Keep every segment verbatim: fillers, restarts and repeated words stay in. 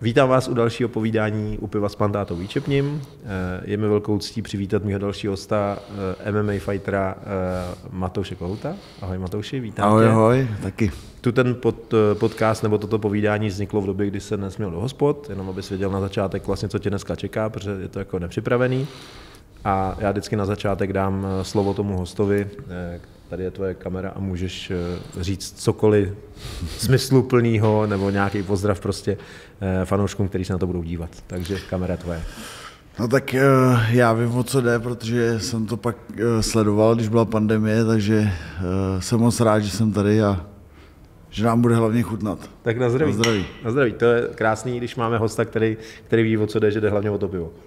Vítám vás u dalšího povídání u piva s Plantátou Výčepním. Je mi velkou ctí přivítat mého dalšího hosta, M M A fightera Matouše Kohouta. Ahoj Matouši, vítám ahoj, tě. Ahoj, taky. Tu ten pod, podcast nebo toto povídání vzniklo v době, kdy se nesměl do hospod, jenom abys věděl na začátek vlastně, co tě dneska čeká, protože je to jako nepřipravený. A já vždycky na začátek dám slovo tomu hostovi. Tady je tvoje kamera a můžeš říct cokoliv smysluplného nebo nějaký pozdrav prostě fanouškům, kteří se na to budou dívat. Takže kamera tvoje. No tak já vím, o co jde, protože jsem to pak sledoval, když byla pandemie, takže jsem moc rád, že jsem tady a že nám bude hlavně chutnat. Tak na zdraví. Na zdraví. Na zdraví. To je krásný, když máme hosta, který, který ví, o co jde, že jde hlavně o to pivo.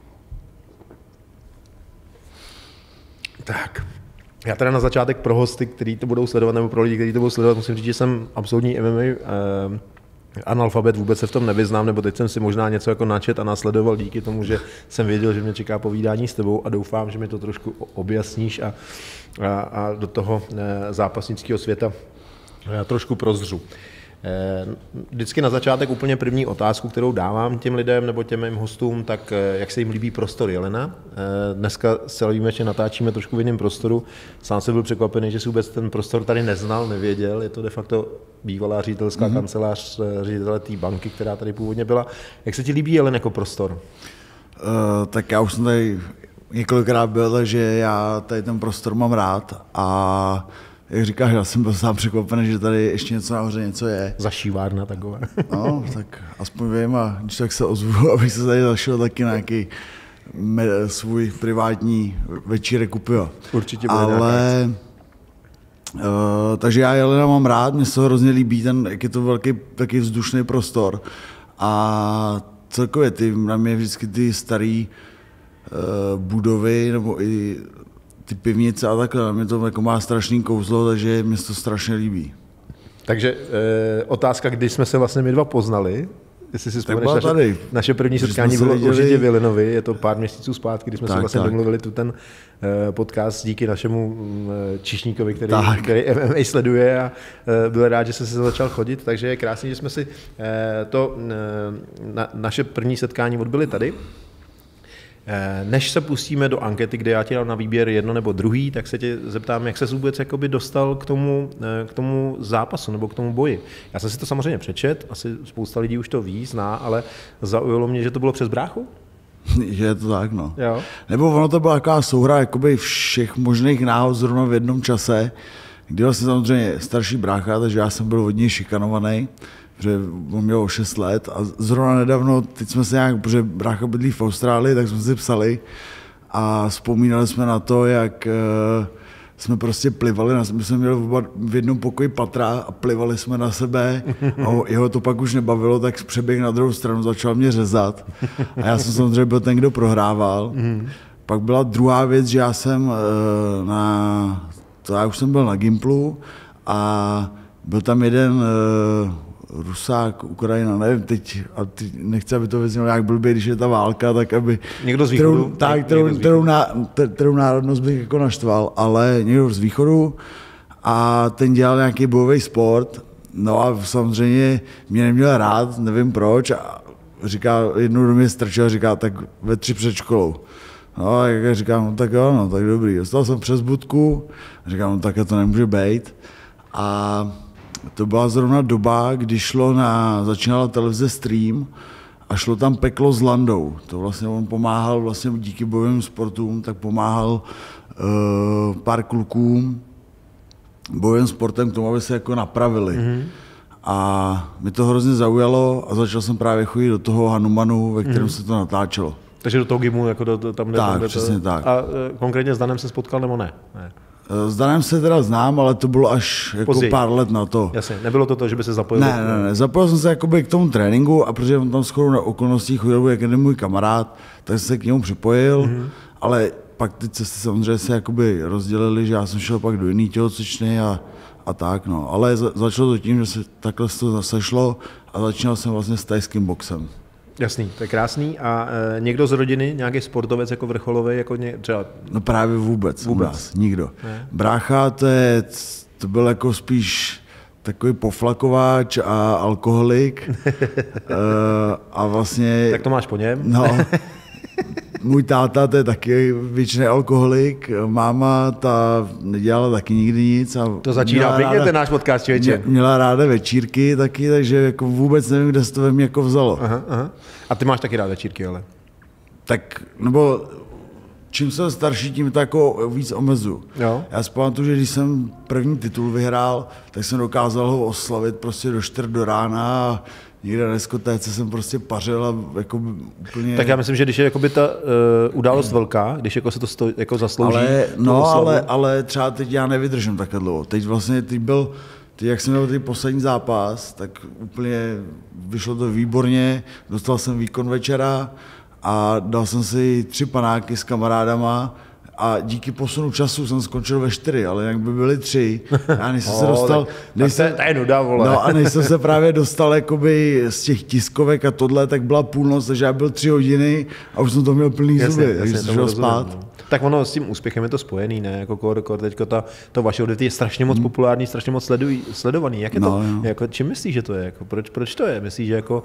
Tak. Já teda na začátek pro hosty, kteří to budou sledovat, nebo pro lidi, kteří to budou sledovat, musím říct, že jsem absolutní M M A eh, analfabet, vůbec se v tom nevyznám, nebo teď jsem si možná něco jako načet a následoval díky tomu, že jsem věděl, že mě čeká povídání s tebou a doufám, že mi to trošku objasníš a, a, a do toho eh, zápasnického světa eh, trošku prozřu. Vždycky na začátek úplně první otázku, kterou dávám těm lidem nebo těm mým hostům, tak jak se jim líbí prostor Jelena. Dneska se výjimečně natáčíme trošku v jiném prostoru. Sám jsem byl překvapený, že si vůbec ten prostor tady neznal, nevěděl. Je to de facto bývalá ředitelská mm-hmm. kancelář ředitele té banky, která tady původně byla. Jak se ti líbí Jelen jako prostor? Uh, tak já už jsem tady několikrát byl, takže já tady ten prostor mám rád a jak říkáš, já jsem byl sám překvapený, že tady ještě něco nahoře něco je. Zašívárna taková. No, tak aspoň vím a když tak se ozvu, abych se tady zašel taky na nějaký svůj privátní večírek u piva. Určitě bude. Ale uh, takže já Jelena mám rád, mně se ho hrozně líbí, ten, jak je to velký, taky vzdušný prostor. A celkově ty, na mě vždycky ty staré uh, budovy, nebo i ty pivnice a takhle, mě to jako má strašný kouzlo, takže mě to strašně líbí. Takže e, otázka, kdy jsme se vlastně my dva poznali, jestli si vzpomeneš, naše, naše první setkání bylo viděli... určitě v Jelenovi, je to pár měsíců zpátky, kdy jsme tak, si vlastně tak. domluvili tu ten e, podcast díky našemu e, čišníkovi, který, který M M A sleduje a e, byl rád, že jsi se začal chodit, takže je krásný, že jsme si e, to e, na, naše první setkání odbyli tady. Než se pustíme do ankety, kde já ti dám na výběr jedno nebo druhý, tak se tě zeptám, jak se vůbec jakoby dostal k tomu, k tomu zápasu nebo k tomu boji. Já jsem si to samozřejmě přečet, asi spousta lidí už to ví, zná, ale zaujalo mě, že to bylo přes bráchu? Že je to tak, no. Jo. Nebo ono to byla taková souhra jakoby všech možných náhod zrovna v jednom čase, kdy vlastně samozřejmě starší brácha, takže já jsem byl hodně šikanovaný, protože on měl šest let a zrovna nedávno, teď jsme se nějak, protože brácha bydlí v Austrálii, tak jsme si psali a vzpomínali jsme na to, jak uh, jsme prostě plivali, na, my jsme měli v jednom pokoji patra a plivali jsme na sebe a jeho to pak už nebavilo, tak přeběh na druhou stranu, začal mě řezat a já jsem samozřejmě byl ten, kdo prohrával. Pak byla druhá věc, že já jsem uh, na, to já už jsem byl na Gimplu a byl tam jeden uh, Rusák, Ukrajina, nevím, teď, a teď nechci, aby to vyznělo nějak blbě, když je ta válka, tak aby... Někdo z východu? Kterou, tak, kterou, kterou, ná, kterou národnost bych jako naštval, ale někdo z východu a ten dělal nějaký bojový sport, no a samozřejmě mě neměl rád, nevím proč, a říká, jednou do mě strčil, říká, tak ve tři před školou. No a jak říkám, no tak jo, no tak dobrý, dostal jsem přes budku, říkám, no tak to nemůže být a to byla zrovna doba, kdy šlo na, začínala televize Stream a šlo tam Peklo s Landou. To vlastně on pomáhal vlastně díky bojovým sportům, tak pomáhal uh, pár klukům bojovým sportem k tomu, aby se jako napravili. Mm-hmm. A mi to hrozně zaujalo a začal jsem právě chodit do toho Hanumanu, ve kterém mm-hmm. se to natáčelo. Takže do toho gymu, jako do, do, tam, tak, tam, přesně to... tak. A konkrétně s Danem se spotkal nebo ne? ne? S Danem se teda znám, ale to bylo až jako později. Pár let na to. Jasně, nebylo to to, že by se zapojil? Ne, ne, ne, zapojil jsem se jakoby k tomu tréninku a protože on tam shodou na okolností chodil, jak je můj kamarád, tak jsem se k němu připojil, mm-hmm. ale pak ty cesty samozřejmě se jakoby rozdělily, že já jsem šel pak do jiný tělocvičny a, a tak, no. Ale za, začalo to tím, že se takhle to sešlo a začínal jsem vlastně s thajským boxem. Jasný, to je krásný. A e, někdo z rodiny, nějaký sportovec jako vrcholový, jako ně, třeba... No právě vůbec, vůbec. Nás, nikdo. Ne? Brácha, to, je, to byl jako spíš takový poflakováč a alkoholik. A vlastně... Tak to máš po něm? No. Můj táta, to je taky většiný alkoholik, máma, ta nedělala taky nikdy nic. A to začíná pěkně ten náš podcast, člověče. Měla ráda večírky taky, takže jako vůbec nevím, kde se to ve mně jako vzalo. Aha, aha. A ty máš taky rád večírky, ale? Tak, nebo čím jsem starší, tím to jako víc omezu. Jo. Já si pamatuju, že když jsem první titul vyhrál, tak jsem dokázal ho oslavit prostě do čtyř do rána a někde na diskotéce jsem prostě pařil a jako úplně... Tak já myslím, že když je jakoby ta uh, událost velká, když jako se to sto, jako zaslouží... Ale, no, ale, ale třeba teď já nevydržím takhle dlouho. Teď vlastně, teď byl, teď jak jsem měl ten poslední zápas, tak úplně vyšlo to výborně, dostal jsem výkon večera a dal jsem si tři panáky s kamarádama a díky posunu času jsem skončil ve čtyři, ale jak by byly tři. Já než jsem se dostal... Než jsem, to je nuda, vole. No a než jsem se právě dostal jakoby z těch tiskovek a tohle, tak byla půlnoc, takže já byl tři hodiny a už jsem to měl plný jasně, zuby, takže jsem šel spát. No. Tak ono s tím úspěchem je to spojený, ne? Jako kor, kor, teďko ta, to vaše odvětví je strašně moc hmm. populární, strašně moc sleduj, sledovaný. Jak je no, to? No. Jako, čím myslíš, že to je? Jako, proč, proč to je? Myslíš, že jako...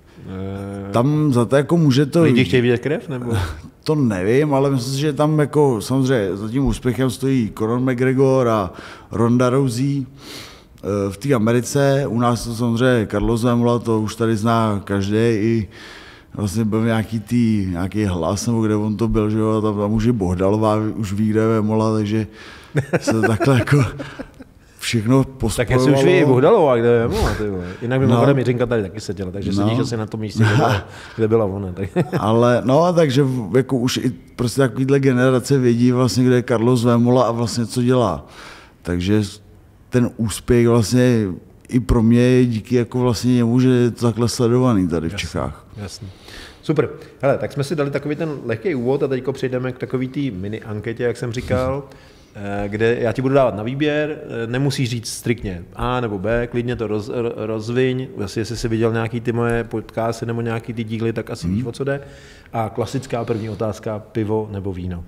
Tam za to jako může to... Lidi chtějí vidět krev, nebo? To nevím, ale myslím si, že tam jako samozřejmě za tím úspěchem stojí Conor McGregor a Ronda Rousey v té Americe. U nás to samozřejmě Carlos Vémola, to už tady zná každý, i vlastně byl nějaký, tý, nějaký hlas, nebo kde on to byl, že jo, tam, tam už je Bohdalová, už ví, kde Vémola, takže se takhle jako... Všechno posporovalo. Tak jestli už ví Bohdalová, kde je Vémola, ty vole. Jinak by mohla no. Mířinka tady taky seděla, takže no. sedíš asi na tom místě, kde byla, kde byla ona. Tak. Ale no, takže jako už i prostě takovýhle generace vědí vlastně, kde je Carlos Vémola a vlastně co dělá. Takže ten úspěch vlastně i pro mě je díky jako vlastně němu, že je to takhle sledovaný tady v jasný, Čechách. Jasný. Super. Hele, tak jsme si dali takový ten lehký úvod a teď přejdeme k takový té mini anketě, jak jsem říkal, kde já ti budu dávat na výběr, nemusíš říct striktně A nebo B, klidně to roz, rozviň, asi jestli jsi viděl nějaký ty moje podcasty nebo nějaký ty díly, tak asi hmm. víš, o co jde. A klasická první otázka, pivo nebo víno?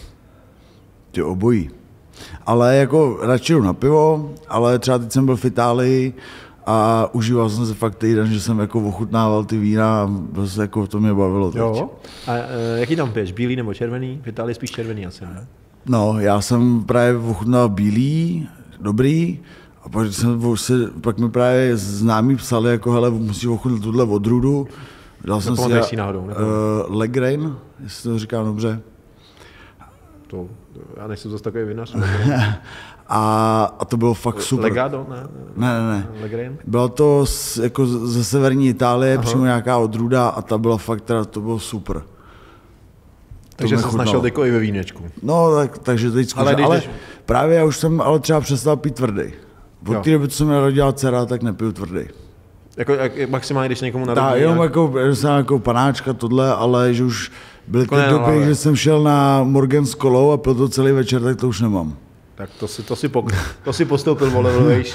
Ty obojí. Ale jako radši jdu na pivo, ale třeba teď jsem byl v Itálii a užíval jsem se fakt týden, že jsem jako ochutnával ty vína a prostě jako to mě bavilo teď. Jo. A e, jaký tam piješ, bílý nebo červený? V Itálii spíš červený asi, ne? No, já jsem právě ochutnal bílý, dobrý, a pak, jsem se, pak mi právě známí psali, jako hele, musíš ochutnat tuhle odrůdu. Dal jsem si si náhodou, uh, Legrain, jestli to říkám dobře. To, já nejsem zase takový vinař. a, a to bylo fakt super. Legado, ne? Ne, ne, ne. Legrain? Bylo to z, jako ze severní Itálie, aha, přímo nějaká odrůda a ta byla fakt, teda, to bylo super. Takže jsi našel jako i ve vínečku. No, tak, takže teď zkušel. Ale, ale jdeš... právě já už jsem ale třeba přestal pít tvrdý. Od té doby, co se mi narodila dcera, tak nepiju tvrdý. Jako jak, maximálně, když někomu narodí? Tak, jenom nějak... jako, jsem jako panáčka, tohle, ale že už byly ty doby, že jsem šel na Morgan s kolou a pil to celý večer, tak to už nemám. Tak to si, to si, pok... to si postoupil, vole, vejš.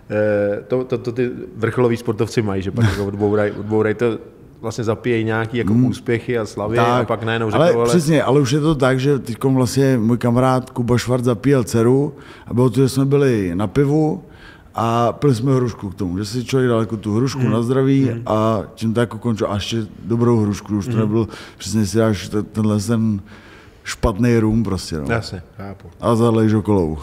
to, to, to ty vrcholoví sportovci mají, že pak jako odbouraj, odbouraj to, vlastně zapíjejí nějaký jako mm. úspěchy a slavy tak, a pak najednou řeknou, ale... ale... Přesně, ale už je to tak, že teď vlastně můj kamarád Kuba Švart zapíjel dceru a bylo to, že jsme byli na pivu a pili jsme hrušku k tomu, že si člověk dal jako tu hrušku mm. na zdraví mm. a tím to jako končil a ještě dobrou hrušku, už to mm. nebyl, přesně si dáš tenhle ten špatný rum prostě. No. Jasně, chápu. A zalej žokolou.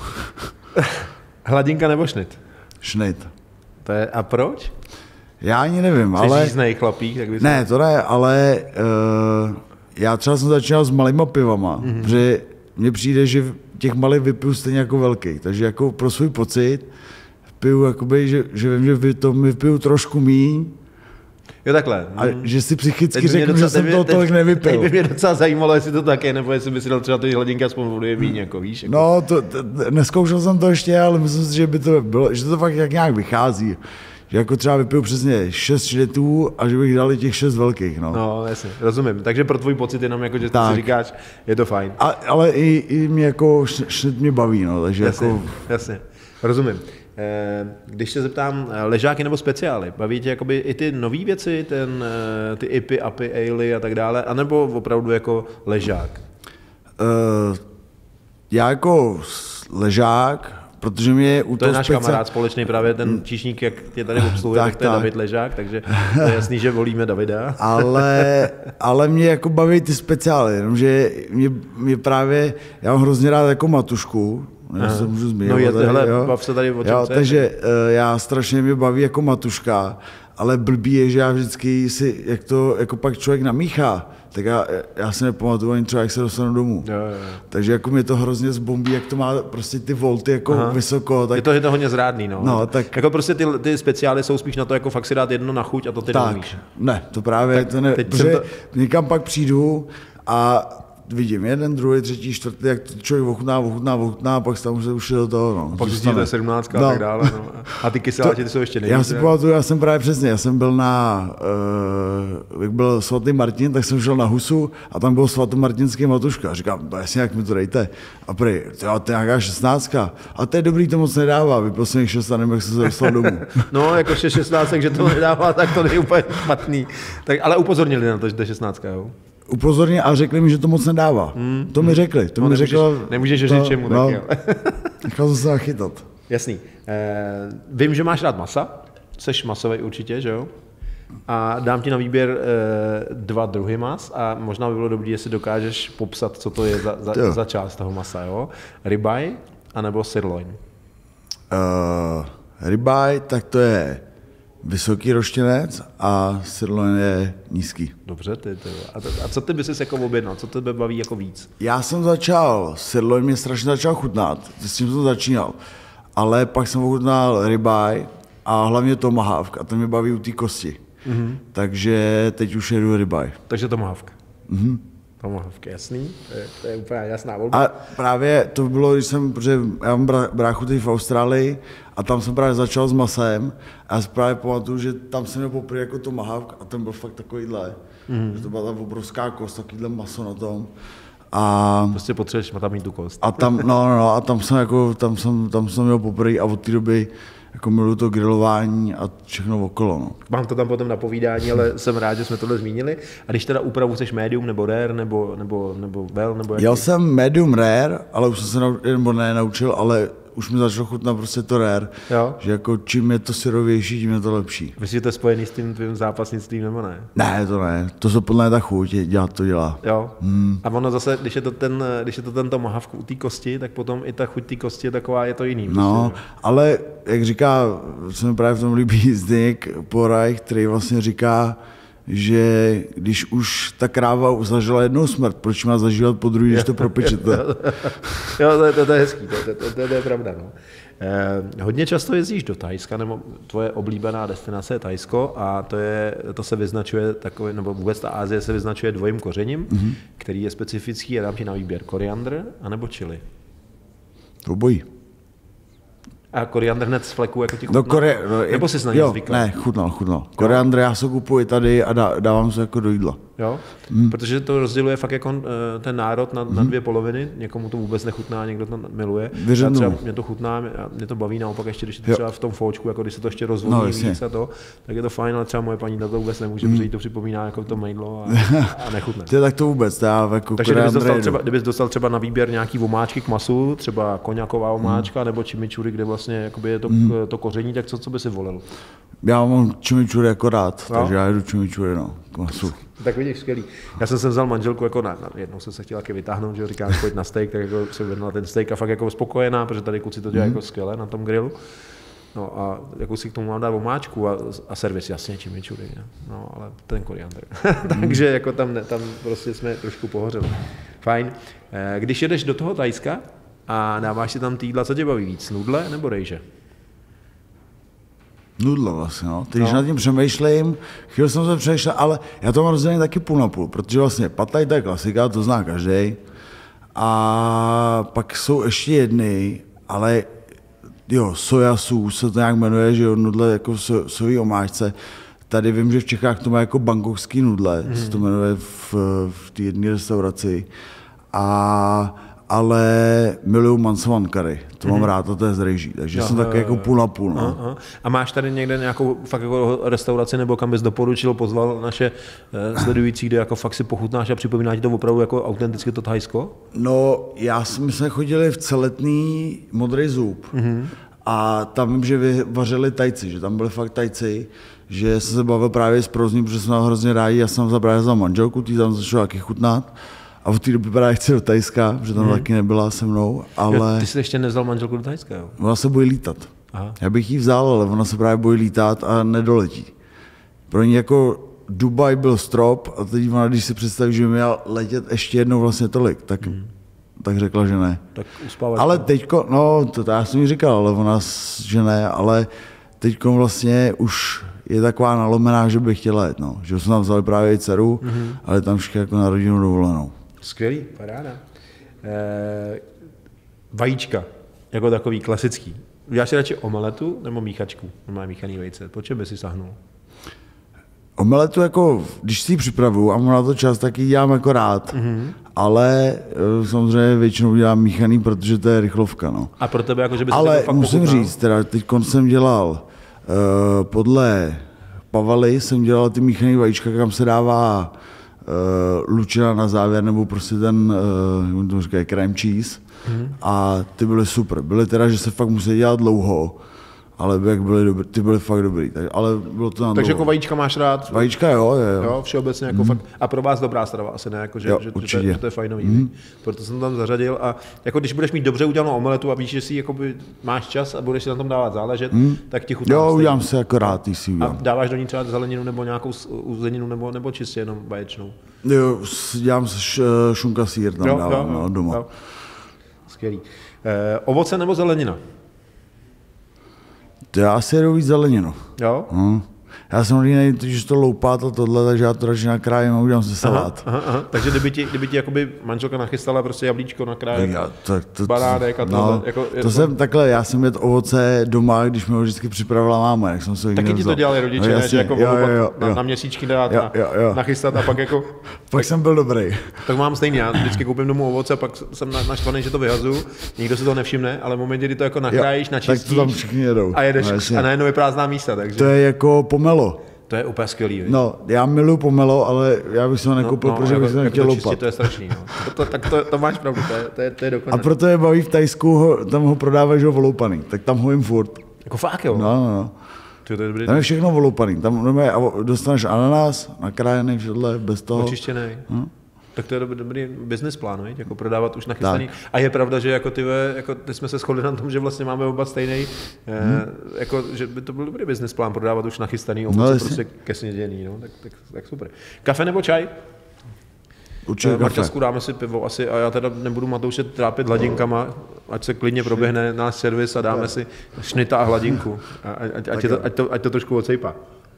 Hladinka nebo šnit? Šnit. To je, a proč? Já ani nevím, Jsi ale... žíznej chlapík, tak bys... Ne, to ne, ale uh, já třeba jsem začínal s malýma pivama, mm-hmm. protože mně přijde, že těch malých vypiju stejně jako velký, takže jako pro svůj pocit piju, jakoby, že, že vím, že to mi vypiju trošku míň. Jo, takhle. A mm. že si psychicky řeknu, docela, že jsem toho tolik nevypil. Teď by mě docela zajímalo, jestli to tak je, nebo jestli by si dal třeba ty hladinky aspoň vody víň, jako víš. Jako. No, to, to, neskoušel jsem to ještě, ale myslím si, že by to bylo, že to fakt jak nějak vychází. Že jako třeba vypiju přesně šest šritů a že bych dal těch šest velkých, no. No, jasně, rozumím. Takže pro tvůj pocit jenom jako, že si říkáš, je to fajn. A, ale i, i mě jako šrit mě baví, no, takže jasně, jako... Jasně, rozumím. Když se zeptám, ležáky nebo speciály, baví tě jakoby i ty nové věci, ten, ty I P Y, A P Y, ale a tak dále, anebo opravdu jako ležák? Uh, já jako ležák, protože mě u to toho je náš specia... kamarád společný, právě ten číšník, jak tě tady obsluhuje, tak, tak to je tak. David Ležák, takže to je jasný, že volíme Davida. ale, ale mě jako baví ty speciály, jenomže mě, mě právě, já mám hrozně rád jako Matušku, já se můžu zmínit. No je, tady, hele, jo. Bav se tady o čem jo, takže uh, já strašně mě baví jako Matuška, ale blbý je, že já vždycky si, jak to jako pak člověk namíchá, tak já, já si nepamatuju ani třeba, jak se dostanu domů. Jo, jo. Takže jako mě to hrozně zbombí, jak to má prostě ty volty jako Aha. vysoko. Tak... Je, to, je to hodně zrádný, no. no tak... Jako prostě ty, ty speciály jsou spíš na to, jako fakt si dát jedno na chuť a to ty tak, neumíš. Ne, to právě, tak to ne, protože to... někam pak přijdu a vidím jeden, druhý, třetí, čtvrtý, jak to člověk ochutná, ochutná, ochutná, a pak se tam už už do toho. No. A pak zjistí, že to je sedmnáctka no. a tak dále. No. A ty kyseláči, ty jsou ještě nejvíc. Já si pamatuju, já jsem právě přesně, já jsem byl na, uh, jak byl svatý Martin, tak jsem šel na Husu a tam byl svatomartinský Matuška. A říkám, no jasně, jak mi to dejte. A prej, to je nějaká šestnáctka. A to je dobrý, to moc nedává, vypil jsem jich šest a nevím, jak jsem se dostal domů. No, jako šestnáct, že to nedává, tak to není úplně špatný. Tak, ale upozornili na to, že to je šestnáctka, jo? Upozorně a řekli mi, že to moc nedává. Hmm. To mi řekli. To no, mi nemůžeš, řekla, nemůžeš říct to, čemu, no, tak jo. Nechal jsem se nachytat. Jasný. Eh, vím, že máš rád masa. Seš masový určitě, že jo? A dám ti na výběr eh, dva druhy mas a možná by bylo dobré, jestli dokážeš popsat, co to je za, za, za část toho masa, jo? Ribeye anebo sirloin? Uh, ribeye, tak to je vysoký roštěnec a sirloin je nízký. Dobře, ty, ty. A, to, a co ty bys jako objednal? Co tebe baví jako víc? Já jsem začal, sirloin mě strašně začal chutnat, s tím jsem začínal, ale pak jsem ochutnal ribeye a hlavně tomahawk a to mě baví u té kosti. Mm-hmm. Takže teď už jedu ribeye. Takže tomahawk. Mhm. Tomahawk, jasný, to je, to je úplně jasná volba. A právě to bylo, když jsem, protože já mám bráchu teď v Austrálii a tam jsem právě začal s masem a já si právě pamatuju, že tam jsem měl poprvé jako tomahawk a ten byl fakt takovýhle, mm. že to byla ta obrovská kost, takovýhle maso na tom. A prostě potřebuješ tam mít tu kost. A tam, no, no, no, a tam jsem jako, tam jsem, tam jsem měl poprvé a od té doby jako miluji to grilování a všechno okolo. No. Mám to tam potom na povídání, ale jsem rád, že jsme tohle zmínili. A když teda úpravu chceš medium nebo rare, nebo, nebo, nebo well, nebo jaký? Já jsem medium rare, ale už jsem se nau, nebo ne, naučil, ale už mi začalo chutnat prostě to rare, jo? Že jako čím je to syrovější, tím je to lepší. Myslíš, že to je spojený s tím tvým zápasnictvím nebo ne? Ne, to ne, to se podle mě ta chuť, dělat to dělá. Jo, hmm. A ono zase, když je to ten, když je to ten tomahawk u té kosti, tak potom i ta chuť té kosti je taková, je to jiný. No, prostě, ale jak říká, se mi právě v tom líbí Zdeněk Poraj, který vlastně říká, že když už ta kráva zažila jednou smrt, proč má zažívat po druhý, když to propečete? Jo, to, to, to je hezký, to, to, to, to je pravda. No. Eh, hodně často jezdíš do Thajska, nebo tvoje oblíbená destinace je Thajsko a to, je, to se vyznačuje takový, nebo vůbec ta Asie se vyznačuje dvojím kořením, mm-hmm. který je specifický a dám ti na výběr koriandr anebo chili. To obojí. A koriandr hned z fleku jako ti chutnal? No, kore, no, nebo jsi na něj zvykl? Ne, chutnal, chutnal. Koriandr já se kupuji tady a dá, dávám se jako do jídla. Jo? Mm. Protože to rozděluje fakt jako ten národ na, na dvě poloviny, někomu to vůbec nechutná, někdo to miluje. Já třeba, mě to chutná, mě to baví naopak ještě, když je to třeba v tom fóčku, jako když se to ještě rozvolní no, víc a to, tak je to fajn, ale třeba moje paní to vůbec nemůže, mm. protože jí to připomíná jako to mejdlo a, a nechutné. Ty, tak to vůbec, já jako takže kdybys dostal, třeba, kdybys dostal třeba na výběr nějaký omáčky k masu, třeba koňaková omáčka mm. nebo chimichurri, kde vlastně je to, mm. to koření, tak co, co by si volil? Já mám chimichurri jako rád, no? Takže já jedu chimichurri, no, k masu. Tak vidíš, skvělý. Já jsem se vzal manželku jako na, na jednou jsem se chtěl taky vytáhnout, že říkám, pojď na steak, tak jako jsem vedla ten steak a fakt jako spokojená, protože tady kluci to dělají mm. jako skvěle na tom grilu. No a jako si k tomu mám dát omáčku a, a servis, jasně, chimichurri, no ale ten koriandr. Takže jako tam, tam prostě jsme trošku pohořeli. Fajn. Když jedeš do toho Thajska a dáváš si tam týdla, co tě baví víc, nudle nebo rejže? Nudle vlastně, no. Teď, když no. nad tím přemýšlím, chvíli jsem se přemýšlel, ale já to mám rozdělený taky půl na půl, protože vlastně pad thai to je klasika, to zná každý. A pak jsou ještě jedny, ale jo, soja sauce se to nějak jmenuje, že jo, nudle jako so, sojový omáčce. Tady vím, že v Čechách to má jako bangkokský nudle, mm. se to jmenuje v, v té jedné restauraci. A ale miluju Mansovan curry, to mám mm-hmm. rád, to je z rejží, takže jo, jsem taky jako půl na půl. No. A, a. a máš tady někde nějakou fakt jako restauraci, nebo kam bys doporučil, pozval naše eh, sledující, kde jako fakt si pochutnáš a připomíná ti to opravdu jako autenticky to Thajsko? No, já jsme se chodili v Celetný Modrý zub mm-hmm. a tam vím, že vyvařili Tajci, že tam byli fakt Tajci, že jsem se bavil právě s Prozním, protože jsme hrozně rádi, já jsem zabral za manželku, tý tam začal taky chutnat. A v té době právě chci do Thajska, protože tam hmm. taky nebyla se mnou, ale... Jo, ty jsi ještě nevzal manželku do Thajska, jo? Ona se bojí lítat. Aha. Já bych ji vzal, ale ona se právě bojí lítat a nedoletí. Pro ní jako Dubaj byl strop a teď ona, když si představí, že měla letět ještě jednou vlastně tolik, tak, hmm. tak řekla, že ne. Tak uspávat. Ale teďko, no to, to já jsem jí říkal, ale ona, že ne, ale teďko vlastně už je taková nalomená, že by chtěla jet, no. Že jsme tam vzali právě i dceru, hmm. ale tam všichni jako na rodinu dovolenou. Skvělý, paráda. E, vajíčka, jako takový klasický. Uděláš si radši omeletu nebo míchačku? Má míchaný vejce. Po čem by si sahnul? Omeletu jako, když si ji připravuju a mám na to čas, tak ji dělám jako rád. Mm-hmm. Ale samozřejmě většinou dělám míchaný, protože to je rychlovka. No. A pro tebe jako, že by se ale fakt musím pochutnal? říct, teda teď jsem dělal uh, podle Pavaly jsem dělal ty míchaný vajíčka, kam se dává Uh, lučina na závěr, nebo prostě ten, uh, jak to říkají, cream cheese. Mm. A ty byly super. Byly teda, že se fakt musí dělat dlouho, ale jak byly dobrý, ty byly fakt dobrý. Tak, ale bylo to na Takže dlouho. jako vajíčka máš rád? Vajíčka jo, jo. jo všeobecně jako mm. fakt. A pro vás dobrá strava asi ne, jako, že, jo, že, že, to, že to je fajnový. Mm. Proto jsem tam zařadil a jako když budeš mít dobře udělanou omeletu a víš, že si jakoby máš čas a budeš si na tom dávat záležet, mm. tak ti chutná. Jo, udělám si jako rád, ty si udělám. A dáváš do ní třeba zeleninu nebo nějakou uzeninu nebo, nebo čistě jenom vaječnou? Jo, dělám š, šunka sýr tam jo, dávám, jo, no, doma. Jo. Skvělý. Eh, ovoce nebo zelenina? To já asi jedu víc zeleninu. Jo? Hmm. Já jsem línej, že to loupát a tohle, takže já to radši nakrájím a udělám si salát. Aha, aha, aha. Takže kdyby ti, kdyby ti jakoby manželka nachystala prostě jablíčko nakrájet, já, to, to, banánek a tohle. No, jako, to jsem takhle, já jsem jet ovoce doma, když mi ho vždycky připravila máma, jak jsem se taky ti to dělali rodiče, no, ne, že jako jo, jo, jo, na, jo. na měsíčky dát, jo, jo, jo. Na, nachystat a pak jako... pak tak, jsem byl dobrý. Tak mám stejný, já vždycky koupím domů ovoce a pak jsem naštvaný, že to vyhazu, nikdo si to nevšimne, ale v momentě, kdy to jako nakrájíš, načistíš, tak to tam všichni jedou. A jedeš no, a najednou je prázdná místa, takže... To je jako pomelo. To je úplně skvělý. Víc. No, já miluji pomelo, ale já bych se ho nekoupil, no, no, protože jako, bych se nechtěl loupat. Čistě, to je strašný, no. To, to, tak to, to máš pravdu, to je, to je, to je dokonalé. A proto je baví v Tajsku, ho, tam ho prodávají, že ho voloupaný, tak tam ho jim furt. Jako fakt jo? No, no, no. To, to je dobrý. Tam je všechno voloupaný, tam dostaneš ananas, nakrájený všedle, bez toho. Očištěný. Hm? Tak to je dobrý, dobrý business plán, viď? Jako prodávat už nachystaný. Tak. A je pravda, že jako ty, jako ty jsme se shodli na tom, že vlastně máme oba stejný, hmm. eh, jako, že by to byl dobrý business plán prodávat už nachystaný ovoce no, prostě ke snědění, no, tak, tak, tak super. Kafe nebo čaj? Určitě kafe. Marčasku dáme si pivo asi a já teda nebudu Matouše trápit hladinkama, ať se klidně proběhne náš servis a dáme si šnita a hladinku, a, ať, ať, to, ať, to, ať to trošku odsejpá.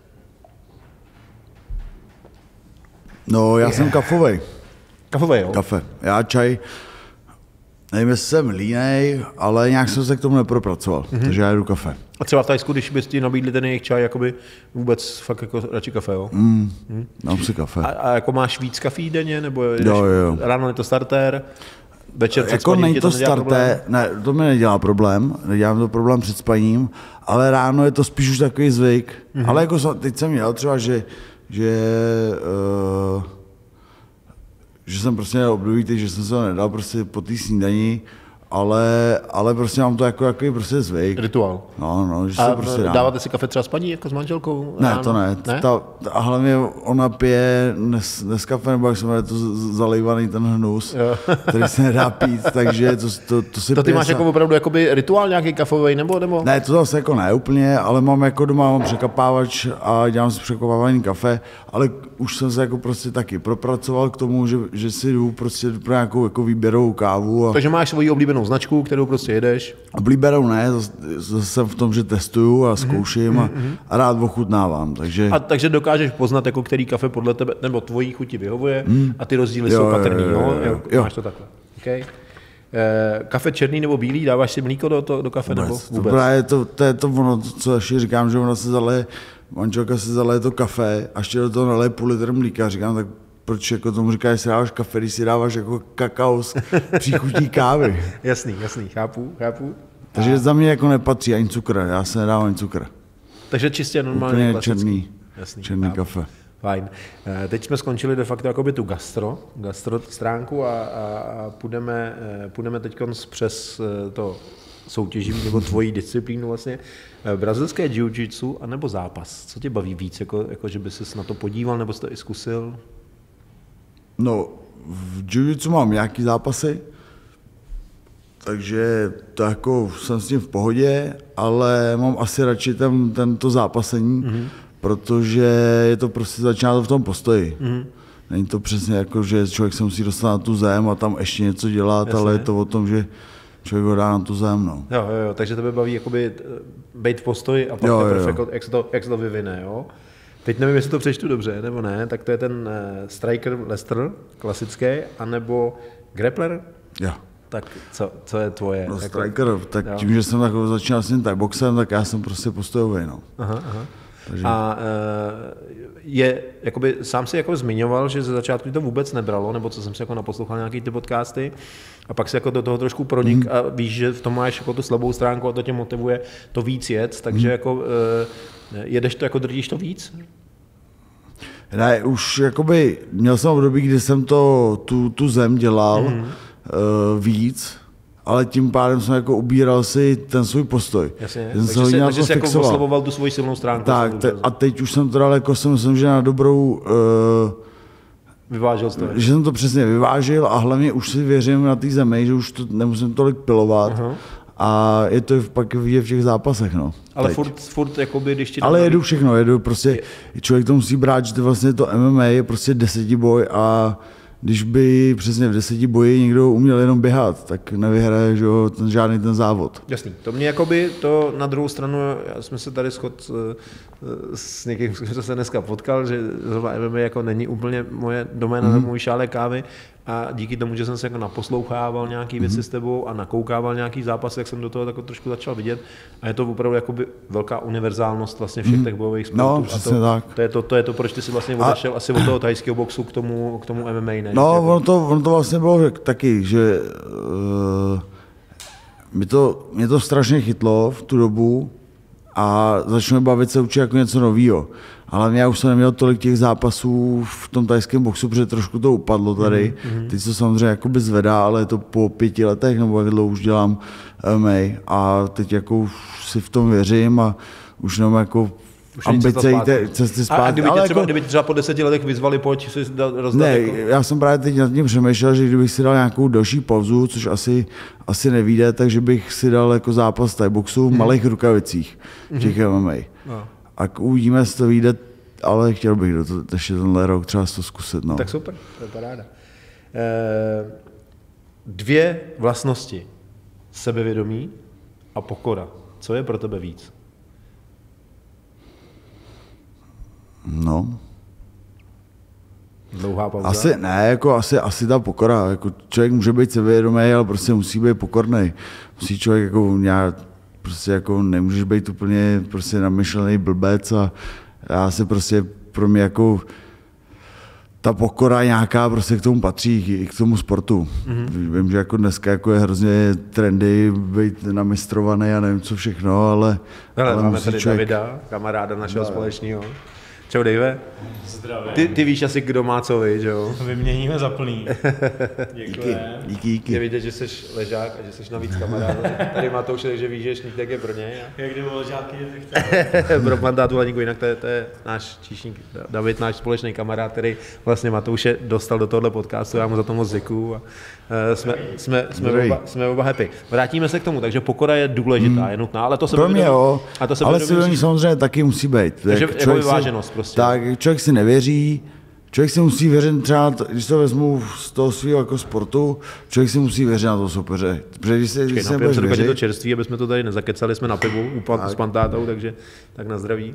No, já jsem kafovej. Kafové, jo? Kafe. Já čaj, nevím, jestli jsem línej, ale nějak jsem se k tomu nepropracoval, mm-hmm. takže já jdu kafe. A třeba v Tajsku, když bys ti nabídli ten jejich čaj, jakoby vůbec fakt jako radši kafe, jo? Mm, mm. Dám si kafe. A, a jako máš víc kafí denně, nebo jo, jo. ráno je to startér, večer před jako spaním není ti to, to startér, ne, to mi nedělá problém, nedělám to problém před spaním, ale ráno je to spíš už takový zvyk. Mm-hmm. Ale jako teď jsem měl třeba, že, že uh, že jsem prostě měl období, že jsem se to nedal prostě po té snídani, ale, ale prostě mám to jako takový prostě zvyk. Rituál. No, no, že a se prostě dám. Dáváte si kafe třeba s paní, jako s manželkou? Ne, ráno? to ne. ne? Ta, a hlavně ona pije dnes, dnes kafe, nebo jak jsem to zalejvaný ten hnus, který se nedá pít, takže to, to, to si To ty máš sa... jako opravdu jakoby rituál nějaký kafový, nebo, nebo? Ne, to zase jako ne úplně, ale mám jako doma mám překapávač a dělám si překapávání kafe, ale už jsem se jako prostě taky propracoval k tomu, že, že si jdu prostě pro nějakou jako výběrovou kávu. A... Takže máš svoji oblíbenou značku, kterou prostě jedeš? Oblíbenou ne, zase, zase jsem v tom, že testuju a zkouším mm-hmm. a, a rád ochutnávám. Takže... A takže dokážeš poznat, jako který kafe podle tebe, nebo tvojí chuti vyhovuje mm. a ty rozdíly jo, jsou patrný, jo, jo, jo, jo. Máš to takhle. Okay. E, kafe černý nebo bílý, dáváš si mlíko do, to, do kafe vůbec, nebo vůbec? To, je to, to je to ono, co ještě říkám, že ona se zaleje, manželka se zaleje to kafe a ještě do toho naleje půl litr mlíka, říkám, tak proč jako tomu říkáš, že si dáváš kafe, když si dáváš jako kakao s příchutí kávy. Jasný, jasný, chápu, chápu. Takže a... za mě jako nepatří ani cukr, já se nedávám ani cukr. Takže čistě normálně úplně klasický. černý, Jasný, černý chápu. kafe. Fajn. Teď jsme skončili de facto jakoby tu gastro, gastro stránku a, a, a půjdeme, půjdeme teď přes to soutěživý nebo tvojí disciplínu vlastně. Brazilské jiu-jitsu anebo zápas? Co tě baví víc? Jako, jako že by ses na to podíval nebo jsi to i zkusil? No, v jiu-jitsu mám nějaký zápasy, takže to jako jsem s tím v pohodě, ale mám asi radši ten, tento zápasení, mm-hmm. protože je to prostě začíná to v tom postoji. Mm-hmm. Není to přesně jako, že člověk se musí dostat na tu zem a tam ještě něco dělat, jasně. Ale je to o tom, že člověk ho dá na tu zem. No. Jo, jo, jo, takže tebe baví jakoby být v postoji a pak jo, teprve, jo. Jako, jak, se to, jak se to vyvine, jo? Teď nevím, jestli to přečtu dobře, nebo ne, tak to je ten uh, striker Lester, klasický, anebo grappler? Jo. Tak co, co je tvoje? No jako, striker, tak jo. Tím, že jsem tak začínal s tím thai boxem, tak já jsem prostě postojový, no. Aha, aha. Takže... A je, jakoby, sám si jako zmiňoval, že ze začátku to vůbec nebralo, nebo co jsem si jako naposlouchal nějaký ty podcasty, a pak si jako do toho trošku pronik mm. a víš, že v tom máš jako tu slabou stránku a to tě motivuje to víc jet, takže mm. jako jedeš to, jako držíš to víc? Ne, už jakoby, měl jsem období, kdy jsem to, tu, tu zem dělal mm. uh, víc, ale tím pádem jsem jako ubíral si ten svůj postoj. Jasně, takže, se, takže jsi jako oslovoval tu svoji silnou stránku. Tak, te, a teď už jsem to dal, jako jsem myslím, že na dobrou... Uh, vyvážil jsi to. Že jsem to přesně vyvážil a hlavně už si věřím na té zemi, že už to nemusím tolik pilovat. Uh-huh. A je to pak vidět v těch zápasech, no. Ale teď. furt, furt jakoby, když ti... Ale jedu všechno, jedu prostě, člověk to musí brát, že to vlastně to M M A je prostě desetiboj a když by přesně v deseti boji někdo uměl jenom běhat, tak nevyhraje, že jo, ten, žádný ten závod. Jasný. To mě jakoby, to na druhou stranu, já jsme se tady schod s někým, kdo se dneska potkal, že zrovna M M A jako není úplně moje doména, mm. můj šálek kávy a díky tomu, že jsem se jako naposlouchával nějaký věci mm. s tebou a nakoukával nějaký zápas, jak jsem do toho tak trošku začal vidět a je to opravdu jakoby velká univerzálnost vlastně všech mm. těch bojových sportů. No, přesně to, tak. To je to, to je to, proč ty si vlastně odešel a... asi od toho thajského boxu k tomu, k tomu M M A, ne? No, jako... ono, to, ono to vlastně bylo taky, že uh, mě, to, mě to strašně chytlo v tu dobu a začnu bavit se určitě jako něco novýho. Ale já už jsem neměl tolik těch zápasů v tom thajském boxu, protože trošku to upadlo tady. Mm-hmm. Teď se samozřejmě jakoby zvedá, ale je to po pěti letech, nebo jak dlouho už dělám M M A a teď jako už si v tom věřím a už jenom jako ambice jít cesty zpátky. A kdyby tě, třeba, jako... kdyby tě třeba po deseti letech vyzvali, pojď si rozdat? Ne, jako... já jsem právě teď nad tím přemýšlel, že kdybych si dal nějakou další pauzu, což asi, asi nevíde, takže bych si dal jako zápas thai boxu v hmm. malých rukavicích, v těch M M A. No. A uvidíme, jestli to vyjde, ale chtěl bych do to, ještě tenhle rok třeba to zkusit. No. Tak super, to je paráda. E, dvě vlastnosti. Sebevědomí a pokora. Co je pro tebe víc? No. Dlouhá pauza? Asi ne, jako asi, asi ta pokora. Jako člověk může být sebevědomý, ale prostě musí být pokorný. Musí člověk jako nějak, prostě jako nemůžeš být úplně prostě namyšlený blbec a já si prostě pro mě jako ta pokora nějaká prostě k tomu patří, i k tomu sportu. Mm-hmm. Vím, že jako dneska jako je hrozně trendy být namistrovaný a nevím co všechno, ale... Hele, ale máme tady člověk... Davida, kamaráda našeho no, společného. Čau, Dave. Zdravím. Ty, ty víš asi, kdo má co, víš, jo? Vyměníme za plný. Děkuji. Díky, díky. Je vidět, že jsi ležák a že jsi navíc kamarád. Tady má to už, takže víš, že šnítek je pro něj. A... Jak kdyby ležáky je pro mandátu Laníku, jinak to je, to je náš číšník David, náš společný kamarád, který vlastně Matouše dostal do tohohle podcastu, já mu za to moc děkuju. A, uh, jsme, jsme, jsme, oba, jsme oba happy. Vrátíme se k tomu, takže pokora je důležitá, hmm. je nutná, ale to se pro mě jo, a to se ale sebevědomí samozřejmě taky musí být. Takže jako vyváženost prostě. Tak, člověk si nevěří, člověk si musí věřit třeba, když to vezmu z toho svého jako sportu, člověk si musí věřit na toho soupeře. Protože když se, Počkej, když se napijeme se věřit... to čerství, aby jsme to tady nezakecali, jsme na pivu s pantátou, takže tak na zdraví.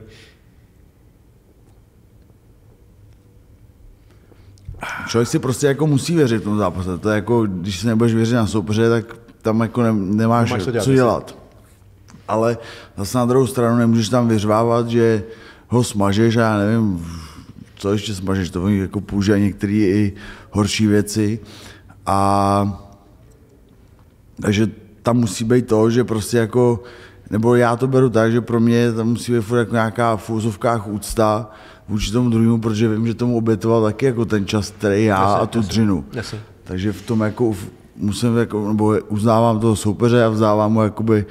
Člověk si prostě jako musí věřit v tom zápase. To je jako, když si nebudeš věřit na soupeře, tak tam jako ne, nemáš, nemáš co dělat. Co dělat. Ale zase na druhou stranu nemůžeš tam vyřvávat, že ho smažeš a já nevím, co ještě smažeš, to oni jako používají některé i horší věci. A takže tam musí být to, že prostě jako, nebo já to beru tak, že pro mě tam musí být furt jako nějaká v úzovkách úcta vůči tomu druhému, protože vím, že tomu obětoval taky jako ten čas, který já jasně, a tu jasně, dřinu. jasně. Takže v tom jako musím, jako, nebo uznávám toho soupeře a vzdávám mu jakoby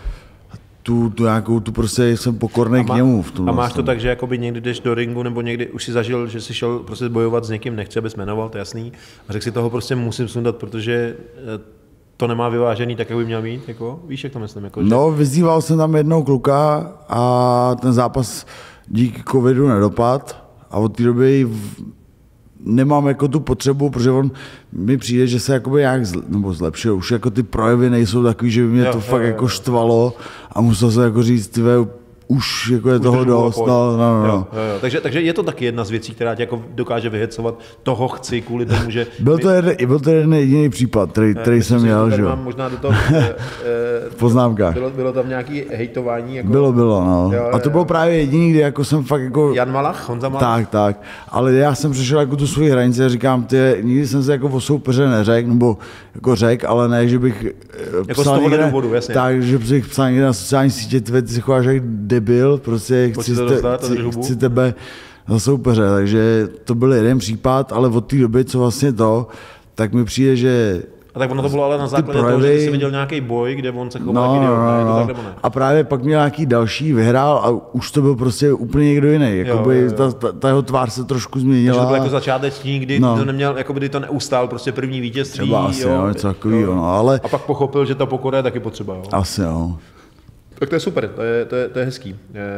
tu, tu nějakou, tu prostě jsem pokorný k němu. V tom a máš vlastně. to tak, že jakoby někdy jdeš do ringu, nebo někdy už si zažil, že jsi šel prostě bojovat s někým, nechci, abys jmenoval, to je jasný, a řekl si toho prostě musím sundat, protože to nemá vyvážený tak, jak by měl mít, jako, víš, jak to myslím? Jako, že... No, vyzýval jsem tam jednou kluka a ten zápas díky covidu nedopad a od té doby nemám jako tu potřebu, protože on mi přijde, že se jakoby nějak zle, nebo zlepšil. Už jako ty projevy nejsou takový, že by mě jo, to jo, fakt jo, jako jo. štvalo a musel jsem jako říct, tyve, už jako je Už toho dost. No, no, no. Jo, jo, jo. Takže, takže je to taky jedna z věcí, která tě jako dokáže vyhecovat, toho chci kvůli tomu, že... Byl to jeden, byl to jeden jediný případ, který, který jsem měl, že jo. Možná do toho... E, v poznámkách. Bylo, bylo tam nějaké hejtování? Jako... Bylo, bylo, no. Jo, jo, a to bylo právě jediný, kdy jako jsem fakt jako... Jan Malach, Honza Malach? Tak, tak. Ale já jsem přišel jako tu svoji hranici a říkám, ty, nikdy jsem se jako o soupeře neřekl, nebo jako řekl, ale ne, že bych jako psal někde... Důvodu, jasně. Tak, že bych psal někde na sociální sítě, ty, ty se chováš jak debil, prostě chci, te, dostat, chci, chci tebe za soupeře. Takže to byl jeden případ, ale od té doby, co vlastně to, tak mi přijde, že a tak ono to bylo ale na základě projevy... toho, že jsi viděl nějaký boj, kde on se choval no, jak idiot, ne? Je to no. tak nebo ne? A právě pak měl nějaký další, vyhrál a už to byl prostě úplně někdo jiný. Jakoby jo, jo. Ta, ta, ta jeho tvář se trošku změnila. Takže to byl jako začátečník, kdy no. to neměl, jako by to neustál prostě první vítězství. Třeba asi, jo, jo, něco takového, no, ale... A pak pochopil, že ta pokora je taky potřeba, jo. Asi, jo. Tak to je super, to je, to je, to je hezký.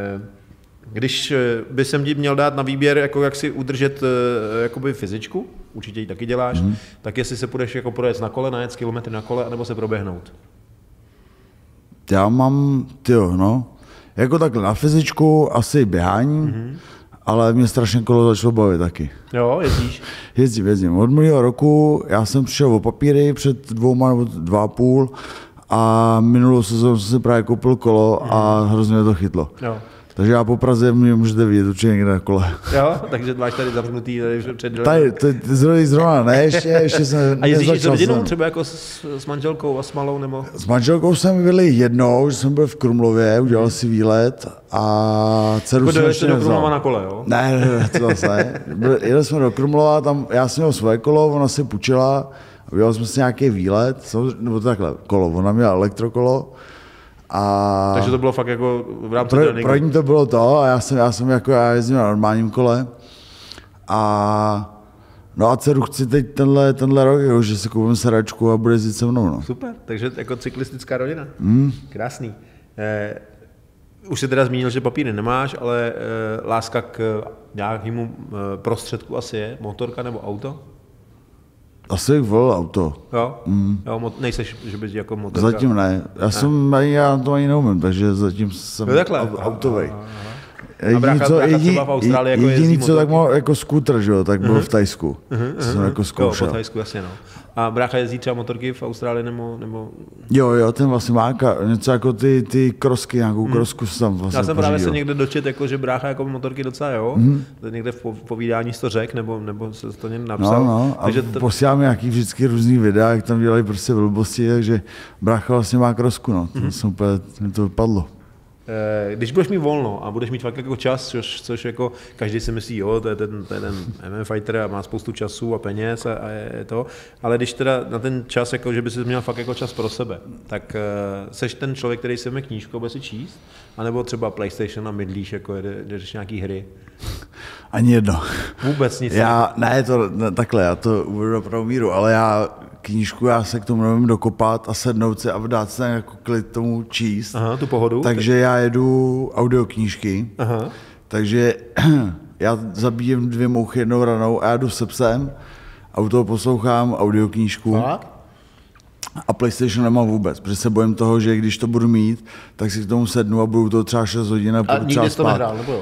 Když by jsem ti měl dát na výběr, jako jak si udržet jakoby fyzičku, určitě ji taky děláš, mm. tak jestli se půjdeš jako projet na kole, najet kilometry na kole, anebo se proběhnout. Já mám, tyjo, no, jako takhle na fyzičku asi běhání, mm-hmm. ale mě strašně kolo začalo bavit taky. Jo, jezdíš? Jezdím, jezdím. Od minulého roku já jsem přišel o papíry před dvouma nebo dva a půl a minulou sezónu jsem si právě koupil kolo mm. a hrozně mě to chytlo. Jo. Takže já po Praze mě můžete vidět určitě někde na kole. Jo, takže máš tady zamknutý tady před... Tady, to, zrovna, zrovna ne, ještě, ještě jsem a jezdíš s rodinou jsem. třeba jako s, s manželkou a s malou, nebo? S manželkou jsem byl jednou, že jsem byl v Krumlově, udělal si výlet a dceru jako jsem ještě do Krumlova nevzal. na kole, jo? Ne, ne, ne, to zase ne. Jeli jsme do Krumlova, tam já jsem měl svoje kolo, ona si půjčila, udělali jsme si nějaký výlet, nebo takhle, kolo, ona měla elektrokolo. A takže to bylo fakt jako v rámci pro, tréninku. pro ní to bylo to a já jsem, já jsem jako, já jezdím na normálním kole a no a dceru chci teď tenhle, tenhle rok, jo, že si koupím sedačku a bude jezdit se mnou, no. Super, takže jako cyklistická rodina. Mm. Krásný. Eh, už jsi teda zmínil, že papíry nemáš, ale eh, láska k nějakému eh, prostředku asi je, motorka nebo auto? Asi bych volil auto. Jo? Mm. Jo, mo- nejseš, že bys jako motorka? Zatím ne. Já ne. jsem, ani, já to ani neumím, takže zatím jsem jo, takhle. autovej. Aha, aha. Jediný, co, jediný, v Austrálii jako jediný co tak motorky. mal jako skútr, že jo, tak byl uh-huh. v Tajsku. Uh-huh, co jsem jako zkoušel. Jo, po Tajsku, jasně, no. A brácha jezdí třeba motorky v Austrálii nebo... nebo... Jo, jo, ten vlastně má něco jako ty, ty krosky, nějakou hmm. krosku jsem vlastně Já jsem pořídil. právě se někde dočet, jako, že brácha jako motorky docela, jo. Hmm. Někde v povídání jsi to řekl, nebo, nebo se to někde napsal. No, no, a takže to... posílám nějaký vždycky různý videa, jak tam dělají prostě blbosti, takže brácha vlastně má krosku, no. Hmm. To jsem úplně, mi to vypadlo. Když budeš mít volno a budeš mít fakt jako čas, což, což jako každý si myslí, jo, to je ten, to je ten M M A fighter a má spoustu času a peněz a, a je to, ale když teda na ten čas, jako, že by si měl fakt jako čas pro sebe, tak uh, seš ten člověk, který si veme knížku, bude si číst, anebo třeba PlayStation a mydlíš, jako jdeš nějaký hry? Ani jedno. Vůbec nic. Já, ne, to ne, takhle, já to uvedu na pravou míru, ale já knížku, já se k tomu nevím dokopat a sednout si a dát se jako klid tomu číst. Aha, tu pohodu. Takže já jedu audioknížky, Aha. takže já zabíjím dvě mouchy jednou ranou a já jdu se psem a u toho poslouchám audioknížku. A? A PlayStation nemám vůbec, protože se bojím toho, že když to budu mít, tak si k tomu sednu a budu to třeba šest hodin a A budu třeba nikdy jsi to spát. nehrál, nebo jo?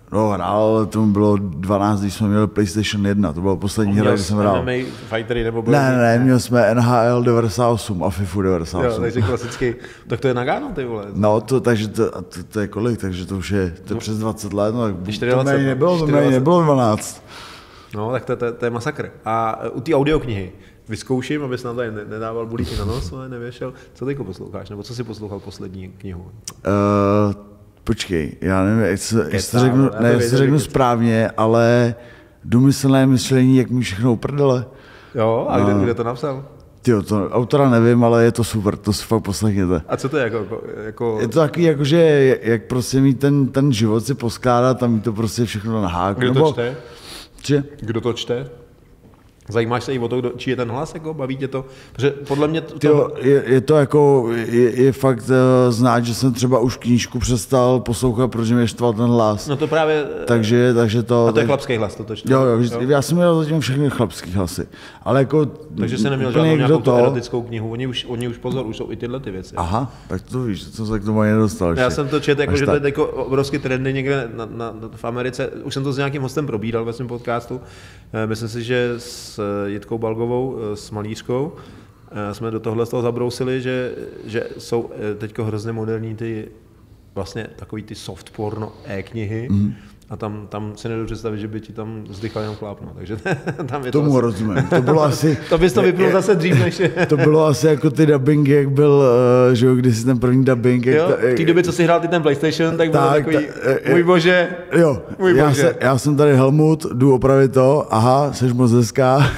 No, hrál, ale tomu bylo dvanáct, když jsme měli PlayStation jedna, to bylo poslední hra, kdy jsem hrál. M M A fightery nebo Ne, ne, ne, měli jsme N H L devadesát osm a FIFA devadesát osm. Jo, takže klasicky, tak to je Nagano, ty vole. No, to, takže to, to, to, je kolik, takže to už je, to je přes dvacet let, no, to čtyřicet, méně nebylo, to méně nebylo dvanáct. No, tak to, to, to je masakr. A u té audioknihy, vyzkouším, abys nám tady nedával bulíky na nos, ale nevěšel. Co teďko posloucháš, nebo co jsi poslouchal poslední knihu? Uh, počkej, já nevím, jestli, jestli řeknu, ne, jestli řeknu správně, ale důmyslné myšlení, jak mi všechno uprdele. Jo, a kde, uh, kde to napsal? Tyjo, to autora nevím, ale je to super, to si fakt poslechněte. A co to je jako? jako... Je to takový, jako, že jak prostě mít ten, ten život si poskládat a mít to prostě všechno na háku. Kdo to čte? Či? Kdo to čte? Zajímáš se i o to, kdo, či je ten hlas, jako, baví tě to? Protože podle mě to... Tyjo, je, je to jako, je, je fakt uh, znát, že jsem třeba už knížku přestal poslouchat, protože mě štval ten hlas. No to právě... Takže, takže to... A to je chlapský hlas, to točně. Jo, jo, jo, já jsem měl zatím všechny chlapský hlasy, ale jako... Takže jsi neměl žádnou nějakou to... erotickou knihu, oni už, oni už pozor, už jsou i tyhle ty věci. Aha, tak to víš, co se k tomu ani nedostal. Já jsem to četl, jako, že to je jako obrovský trendy někde na, na, na, v Americe, už jsem to s nějakým hostem probíral ve svém podcastu, myslím si, že s Jitkou Balgovou, s malířkou, jsme do tohle z toho zabrousili, že, že jsou teďko hrozně moderní ty vlastně takový ty soft porno e-knihy, mm. A tam, tam se nedovedu představit, že by ti tam vzdychal jenom chlápno, takže tam je to tomu asi... rozumím. To bylo asi... to bys to vypnul zase dřív, než... to bylo asi jako ty dubbingy, jak byl, že jo, když jsi ten první dubbing... Jak jo, ta, v té době, co jsi hrál ty ten PlayStation, tak, tak bylo takový, ta, můj bože, jo, můj já bože. Se, já jsem tady Helmut, jdu opravit to, aha, seš moc hezká.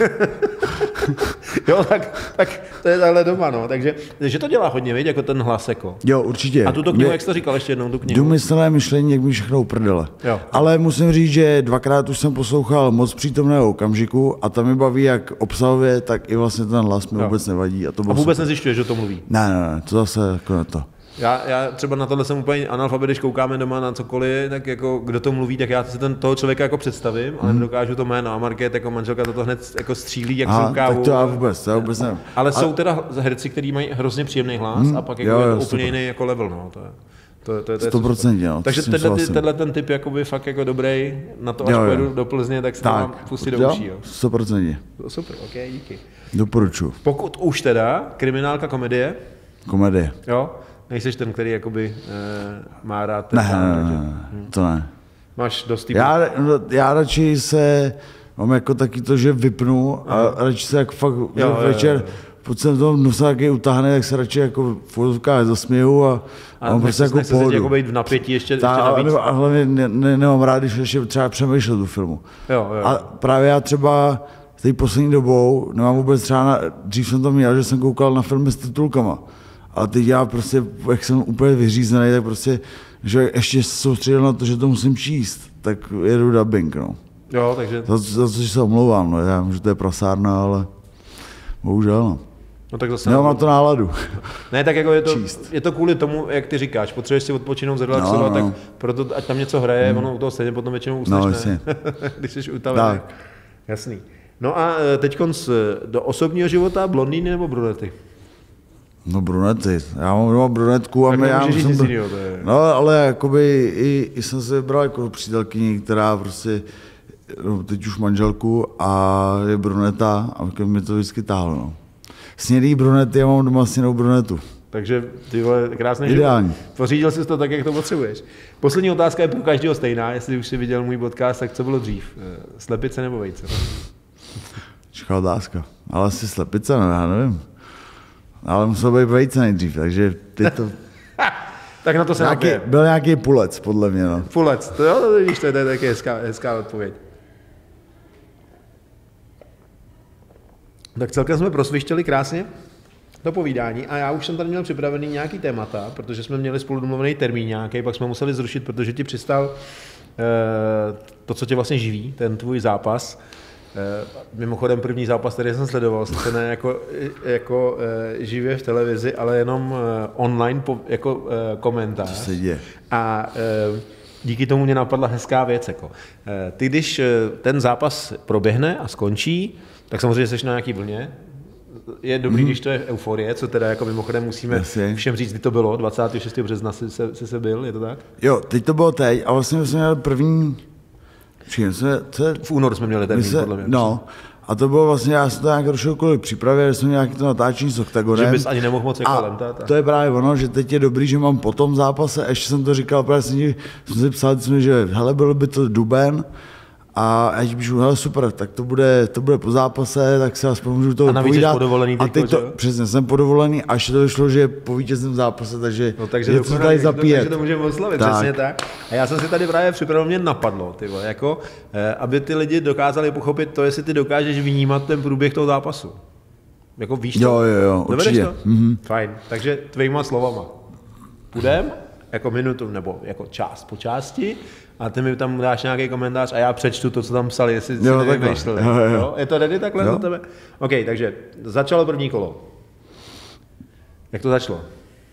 Jo, tak, tak to je takhle doma, no. Takže že to dělá hodně, viď, jako ten hlas, jako. Jo, určitě. A tuto knihu, Mě, jak jsi to říkal ještě jednou, tu knihu? Důmyslné myšlení, jak mi všechno uprdele. Jo. Ale musím říct, že dvakrát už jsem poslouchal Moc přítomného okamžiku a tam mi baví jak obsahově, tak i vlastně ten hlas mi jo. vůbec nevadí. A, to a vůbec nezjišťuješ, že to mluví? Ne, ne, ne, to zase jako na to. Já, já třeba na tohle jsem úplně analfabet, když koukáme doma na cokoliv, tak jako kdo to mluví, tak já si ten, toho člověka jako představím, ale hmm. nedokážu to jméno. A Markéta jako manželka to hned jako střílí, jak Aha, z rukávu. Tak to já vůbec, to já vůbec nevím. Ale jsou teda herci, kteří mají hrozně příjemný hlas hmm. a pak jako jo, jo, je to úplně jiný jako level. No. To je, to, to, to je sto procent, jo. Takže tenhle, tenhle ten typ jakoby fakt jako dobrý, na to až jo, jo. pojedu do Plzně, tak se tak. Mám pustit do uší. sto procent. Super, ok, díky. Doporučuji. Pokud už teda, kriminálka, komedie. Komedie. Jo. Nejseš ten, který jakoby e, má rád ten ne, žánr, ne, ne, ne, to ne. Máš dost týpů. Já, já radši se, mám jako taky to, že vypnu a Aha. radši se jako fakt jo, jo, večer, jo, jo. pokud jsem toho nosa taky utáhne, tak se radši jako v fotovkách zasměju a, a mám prostě jako pohodu. Jako být v napětí ještě, Ta, ještě navíc. A hlavně ne, ne, nemám rád, když ještě třeba přemýšlel tu filmu. Jo, jo. A právě já třeba teď poslední dobou nemám vůbec třeba, na, dřív jsem to měl, že jsem koukal na filmy s titulkama. Ale teď já prostě, jak jsem úplně vyřízený, tak prostě, že ještě se soustředil na to, že to musím číst, tak jedu dubbing, no. Jo, takže... Za, za co se omlouvám, no, já vím, že to je prasárna, ale bohužel, no. No tak zase... Nemám na to náladu. Ne, tak jako je to, je to kvůli tomu, jak ty říkáš, potřebuješ si odpočinout, zrelaxovat, no, no. tak proto, ať tam něco hraje, hmm. ono u toho stejně potom většinou usneš, no, ne? Když jsi utavený. Tak. Jasný. No a teďkonc do osobního života, blondýny nebo brunety? No brunety, já mám doma brunetku a tak my, já musím, jsem, jinýho, to je... no ale jakoby i, i jsem si vybral jako přítelkyni, která prostě, no, teď už manželku a je bruneta a mi to vždycky táhlo, no. Snědý brunety, já mám doma snědou brunetu. Takže ty vole, krásný Ideální. život. Pořídil jsi to tak, jak to potřebuješ. Poslední otázka je pro každého stejná, jestli už jsi viděl můj podcast, tak co bylo dřív? Slepice nebo vejce? Čeká otázka, ale asi slepice, no, já nevím. Ale musel být vejce nejdřív, takže ty to... Tak na to se nějaký, byl nějaký pulec, podle mě, no. Pulec, to jo, to vidíš, to je taky hezká, hezká odpověď. Tak celkem jsme prosvištěli krásně to povídání a já už jsem tady měl připravený nějaký témata, protože jsme měli spolu domluvený termín nějaký, pak jsme museli zrušit, protože ti přistal eh, to, co tě vlastně živí, ten tvůj zápas. Eh, mimochodem první zápas, který jsem sledoval, sice ne jako, jako eh, živě v televizi, ale jenom eh, online po, jako eh, komentář. Co se děje? A eh, díky tomu mě napadla hezká věc. Jako. Ty, když ten zápas proběhne a skončí, tak samozřejmě jsi na nějaký vlně, je dobrý, mm. když to je euforie, co teda jako mimochodem musíme Jasně. všem říct, kdy to bylo, dvacátého šestého března jsi se, jsi se byl, je to tak? Jo, teď to bylo teď a vlastně jsme měli první, jsme, co je? V únoru jsme měli termín, se, podle mě. No, a to bylo vlastně, já jsem to nějak rušil kvůli přípravě, že jsem nějaký to natáčení s Octagonem. Že bys ani nemohl moc jako lentat. A to je právě ono, že teď je dobrý, že mám po tom zápase, ještě jsem to říkal, právě jsem, jsem si psal, že hele, bylo by to duben, a já ti píšu, hele super, tak to bude, to bude po zápase, tak se aspoň můžu to odpovídat. A navíc jsi podovolený teď, a teď to, přesně, jsem podovolený, až to vyšlo, že po vítězném zápase, takže no, takže je to tady zapíjet. Takže to můžeme oslavit, tak. Přesně tak. A já jsem si tady právě připravil, mě napadlo, ty vole, jako, eh, aby ty lidi dokázali pochopit to, jestli ty dokážeš vnímat ten průběh toho zápasu. Jako víš to? Jo, jo, jo, určitě. To? Mm-hmm. Fajn, takže tvýma slovama. Půjdem, jako minutu, nebo jako část po části, a ty mi tam dáš nějaký komentář a já přečtu to, co tam psali, jestli si nevymýšleli. Jo, jo. Jo? Je to ready takhle za tebe? OK, takže začalo první kolo. Jak to začalo?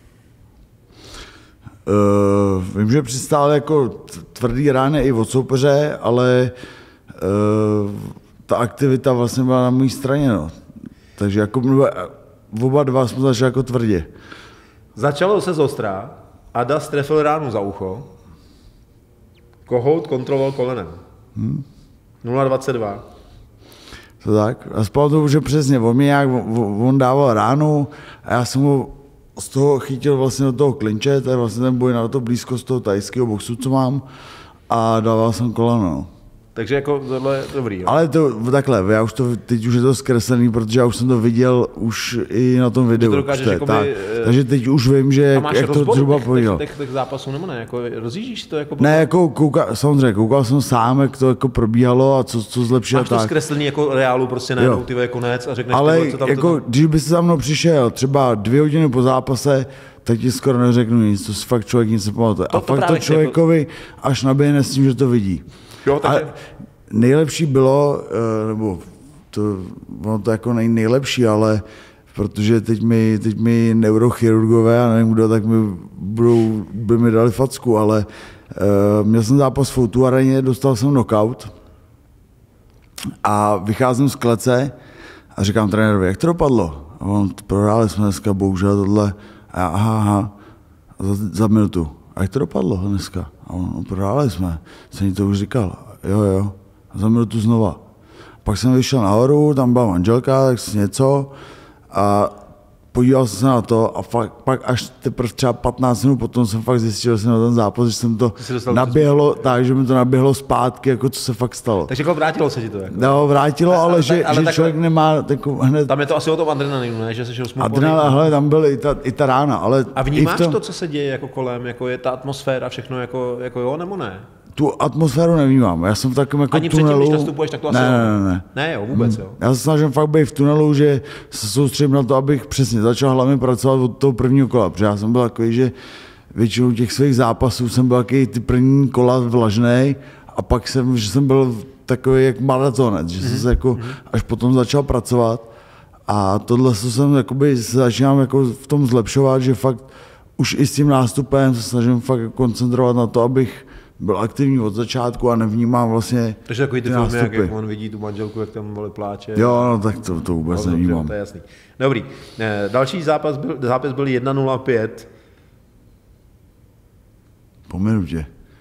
Uh, vím, že přistál jako tvrdý rány i od soupeře, ale uh, ta aktivita vlastně byla na mojí straně. No. Takže jako oba dva jsme začali jako tvrdě. Začalo se zostra, Adas trefil ránu za ucho, Kohout kontroloval kolenem. Hmm. nula dvacet dva. To tak. A spolu že přesně, on mě nějak, on dával ránu a já jsem ho z toho chytil vlastně do toho klinče, to je vlastně ten boj na to blízko z toho tajského boxu, co mám, a dával jsem koleno. Takže jako tohle je dobrý. Jo? Ale to takhle, já už to, teď už je to zkreslený, protože já už jsem to viděl už i na tom videu. To dokážeš, jakoby, tak. Takže teď už vím, že jak, jak to zhruba povídal. Těch, těch zápasů nebo ne? Jako, rozjíždíš to? Jako ne, jako kouka, samozřejmě, koukal jsem sám, jak to jako probíhalo a co, co zlepšilo. Máš to zkreslený jako reálu, prostě najednou ty je konec a řekneš, ale ty, co tam jako, to tam... když by se za mnou přišel třeba dvě hodiny po zápase, tak ti skoro neřeknu nic, to si fakt člověk nic nepamatuje. A fakt to člověkovi jako... až naběhne s tím, že to vidí. Jo, takže... Nejlepší bylo, nebo to, ono to jako nej, nejlepší, ale protože teď mi, teď mi neurochirurgové, a nevím kdo, tak mi budou, by mi dali facku, ale uh, měl jsem zápas v Foutu areně, dostal jsem knockout a vycházím z klece a říkám trenérovi, jak to dopadlo? A on, prohráli jsme dneska, bohužel tohle, a já, aha, aha, za, za minutu. A jak to dopadlo dneska? A on, prohráli jsme, jsem jí to už říkal, jo, jo. A za minutu znova. Pak jsem vyšel nahoru, tam byla manželka, tak si něco a podíval jsem se na to a fakt, pak až teprve třeba patnáct minut potom jsem fakt zjistil, že jsem na ten zápas, že jsem to naběhlo, tak, že mi to naběhlo zpátky, jako co se fakt stalo. Takže jako vrátilo se ti to? Jako? No, vrátilo, ale, ale, ale, že, ale že člověk nemá takovou hned... Tam je to asi o tom adrenalinu, ne? Že jsi šel smutný. Adrenalin, hele, tam byl i ta, i ta rána, ale... A vnímáš tom... to, co se děje jako kolem, jako je ta atmosféra, všechno jako, jako jo, nebo ne? Tu atmosféru nevnímám, já jsem v takovém jako ani tunelu. Ani předtím, když nastupuješ, tak to asi ne, ne, ne, ne. Ne, jo, vůbec, hmm. jo. Já se snažím fakt být v tunelu, že se soustředím na to, abych přesně začal hlavně pracovat od toho prvního kola, protože já jsem byl takový, že většinou těch svých zápasů jsem byl takový ty první kola vlažnej a pak jsem, že jsem byl takový jak maratonec, že hmm. jsem se jako hmm. až potom začal pracovat a tohle jsem jakoby se začínám jako v tom zlepšovat, že fakt už i s tím nástupem se snažím fakt koncentrovat na to, abych byl aktivní od začátku a nevnímám vlastně. Takže takový ty filmy, jak, jak on vidí tu manželku, jak tam vole pláče. Jo, no tak to, to vůbec no, nevnímám. Dobře, to je jasný. Dobrý. Další zápas byl, zápas byl jedna nula pět. Po minutě.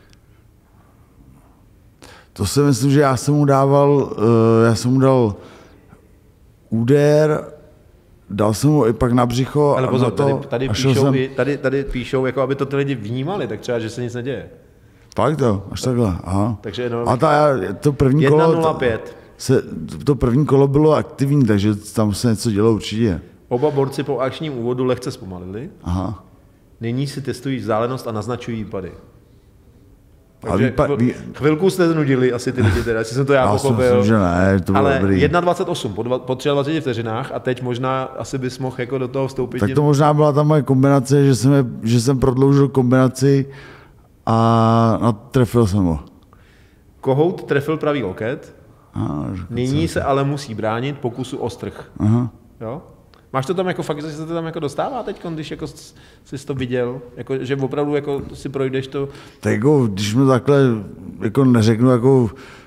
To si myslím, že já jsem mu dával, já jsem mu dal úder, dal jsem mu i pak na břicho. Ale pozor, to, tady, tady, píšou, jsem... tady, tady píšou, jako aby to ty lidi vnímali, tak třeba, že se nic neděje. Fakt to, až takhle, aha. Takže no, a ta, to první jedna kolo, nula pět. Se, to první kolo bylo aktivní, takže tam se něco dělo určitě. Oba borci po akčním úvodu lehce zpomalili. Aha. Nyní si testují vzdálenost a naznačují výpady. Takže výpa, chvil, chvilku jste nudili asi ty lidi, teda, jestli jsem to já, já pochopil. Myslím, že ne, to bylo ale dobrý. jedna dvacet osm po, dva, po třiadvaceti vteřinách a teď možná asi bys mohl jako do toho vstoupit. Tak to možná byla ta moje kombinace, že jsem, je, že jsem prodloužil kombinaci a no, trefil jsem ho. Kohout trefil pravý loket, Aha, nyní se ale musí bránit pokusu o strh. Aha. Jo? Máš to tam jako fakt, že se to tam jako dostává teď, když jako jsi to viděl, jako, že opravdu jako si projdeš to? Tak jako, když mi takhle jako neřeknu, jako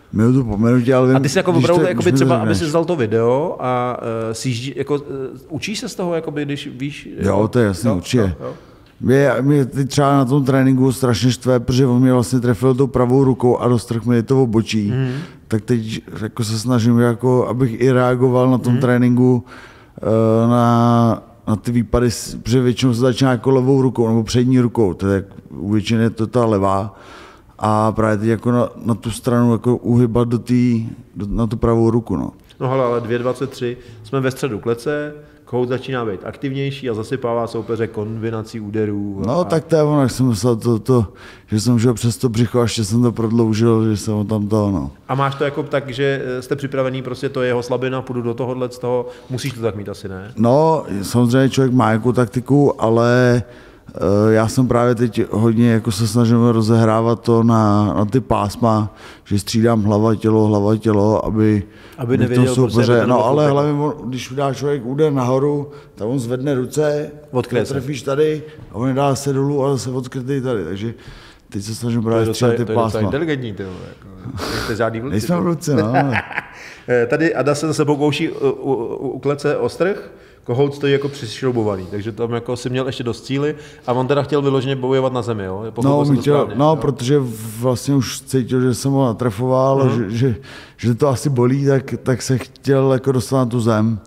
minutu po minutě, ale vím, a ty si jako když opravdu, to- jakoby když mi to třeba, aby řekneš. si zdal to video a uh, sjíždí, jako, uh, učíš se z toho, jakoby, když víš... Jo, to je jasný, jo, určitě. jo, jo. Mě, mě teď třeba na tom tréninku strašně štve, protože on mě vlastně trefil tou pravou rukou a dostrh mi to obočí. Mm. Tak teď jako se snažím, jako, abych i reagoval na tom mm. tréninku uh, na, na ty výpady, protože většinou se začíná jako levou rukou nebo přední rukou, to je jak, u většiny je to ta levá. A právě teď jako na, na tu stranu jako uhybat do tý, do, na tu pravou ruku. No. No hele, ale dvě dvacet tři, jsme ve středu klece, Kohout začíná být aktivnější a zasypává soupeře kombinací úderů. No a... tak to je ono, jak jsem myslel, to, to, že jsem šel přes to břicho a ještě jsem to prodloužil, že jsem ho tam to, no. A máš to jako tak, že jste připravený, prostě to je jeho slabina, půjdu do tohohle z toho, musíš to tak mít asi, ne? No, samozřejmě člověk má jako taktiku, ale uh, já jsem právě teď hodně jako se snažím rozehrávat to na, na ty pásma, že střídám hlava, tělo, hlava, tělo, aby, Aby bych nevěděl, to prostě, aby soupeře, to no nebylo ale furt hlavně, on, když dá člověk úder nahoru, tak on zvedne ruce, Odkryje se. trefíš tady a on dá se dolů, ale se odkrytý tady, takže teď se snažím To je právě docela, střídat to ty je docela pásma. inteligentní, ty vole, jako, nejste žádný vlci. Nejsme v ruce, no. Eh, Tady Ada se zase pokouší u, u, u klece ostrh, Kohout stojí jako přišroubovaný, takže tam jako si měl ještě dost cíly a on teda chtěl vyloženě bojovat na zemi, jo? Pochopil No, jsem mi to chtěl, správně, no jo? protože vlastně už cítil, že jsem ho natrefoval, uh-huh. že, že, že to asi bolí, tak, tak se chtěl jako dostat na tu zem.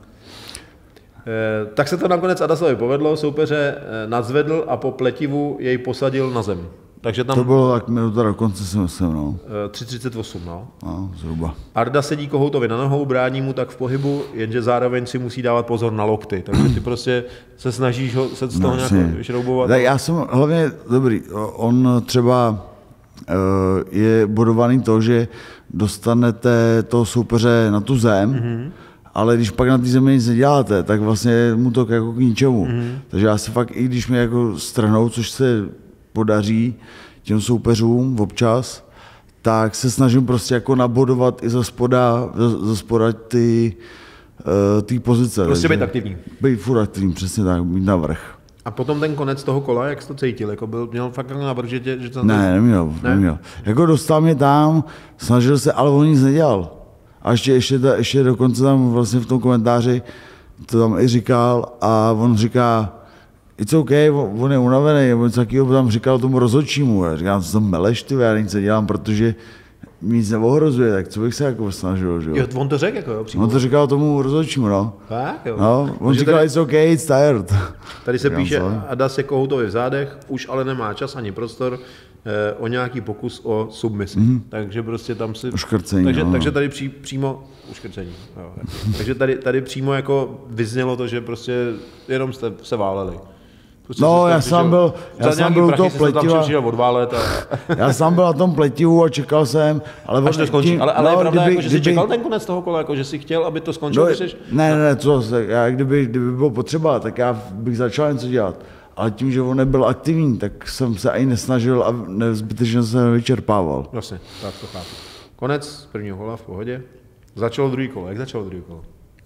Eh, tak se to nakonec Adasovi povedlo, soupeře eh, nadzvedl a po pletivu jej posadil na zem. Takže tam To bylo tak minuta do konce, si myslím, no. eh, tři třicet osm, no. No, zhruba. Arda sedí Kohoutovi na nohou, brání mu tak v pohybu, jenže zároveň si musí dávat pozor na lokty, takže ty prostě se snažíš ho se z toho No, nějak vyšroubovat. Tak já jsem hlavně, dobrý, on třeba uh, je bodovaný to, že dostanete toho soupeře na tu zem, mm-hmm. ale když pak na té zemi nic neděláte, tak vlastně mu to jako k ničemu. Mm-hmm. Takže já se fakt, i když mi jako strhnou, což se podaří těm soupeřům občas, tak se snažím prostě jako nabodovat i za spoda, za, za spoda ty, uh, ty pozice. Prostě takže být aktivní. Být furt aktivní, přesně tak, být na vrch. A potom ten konec toho kola, jak jsi to cítil, jako byl, měl fakt navrh, že, tě, že to... Ne, neměl, Ne? neměl. Jako dostal mě tam, snažil se, ale on nic nedělal. A ještě, ještě, ta, ještě dokonce tam vlastně v tom komentáři to tam i říkal a on říká, it's okay, on je unavený, on takového tam říkal tomu rozhodčímu. Já říkám, co tam meleš, ty, já nic nedělám, protože mi nic neohrozuje, tak co bych se jako snažil, že jo. Jo, on to řekl, jako jo, přímo. On to říkal tomu rozhodčímu, no. Tak, jo. No, on Takže říkal, tady, it's okay, it's tired. tady se Říkám, píše, co? Ada se Kohoutovi v zádech, už ale nemá čas ani prostor eh, o nějaký pokus o submisi. Mm-hmm. Takže prostě tam si... Uškrcení, takže, no. takže tady pří, přímo... Uškrcení, jo. Takže tady, tady přímo jako vyznělo to, že prostě jenom jste se váleli. Prostě No, jsi já tam sám přišel- byl- já za sám nějaký byl u prachy toho jsi se tam pletiva. přišel odválet a... Já sám byl na tom pletivu a čekal jsem, ale... Až to on- skončí. tím- Ale, ale je no, pravda, kdyby- jako, že jsi kdyby- čekal ten konec toho kola, jako, že jsi chtěl, aby to skončilo, No, když jsi... ne, ne, ne, to zase, já kdyby, kdyby bylo potřeba, tak já bych začal něco dělat. Ale tím, že on nebyl aktivní, tak jsem se ani nesnažil a ne, zbytečně se nevyčerpával. Jasně, tak to chápu. Konec prvního kola v pohodě. Začalo druhý kolo. Jak začalo druhý kolo?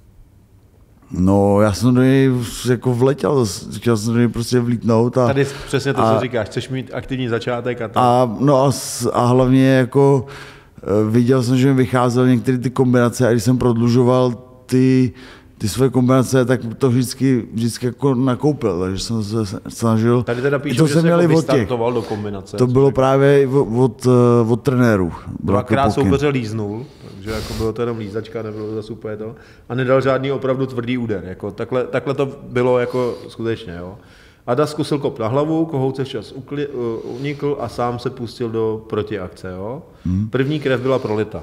No, já jsem do něj jako vletěl, chtěl jsem do něj prostě vlítnout. A, Tady přesně to, a, co říkáš. Chceš mít aktivní začátek a to. a, no a, s- a hlavně jako eh, viděl jsem, že mi vycházely některé ty kombinace a když jsem prodlužoval ty, ty své kombinace, tak to vždycky, vždycky jako nakoupil, takže jsem se snažil. Tady teda I píšu, to že jsem jsi měl jako i od těch. vystartoval do kombinace. To což bylo jako právě i od, od, eh, od trenérů. Byl Dvakrát jako pokyn. soupeře líznul, takže jako bylo to jenom lízačka, nebylo to zase úplně to. A nedal žádný opravdu tvrdý úder. Jako takhle, takhle to bylo jako skutečně. Jo. Ada zkusil kop na hlavu, Kohout se včas ukli, uh, unikl a sám se pustil do protiakce. Jo. Hmm. První krev byla prolita.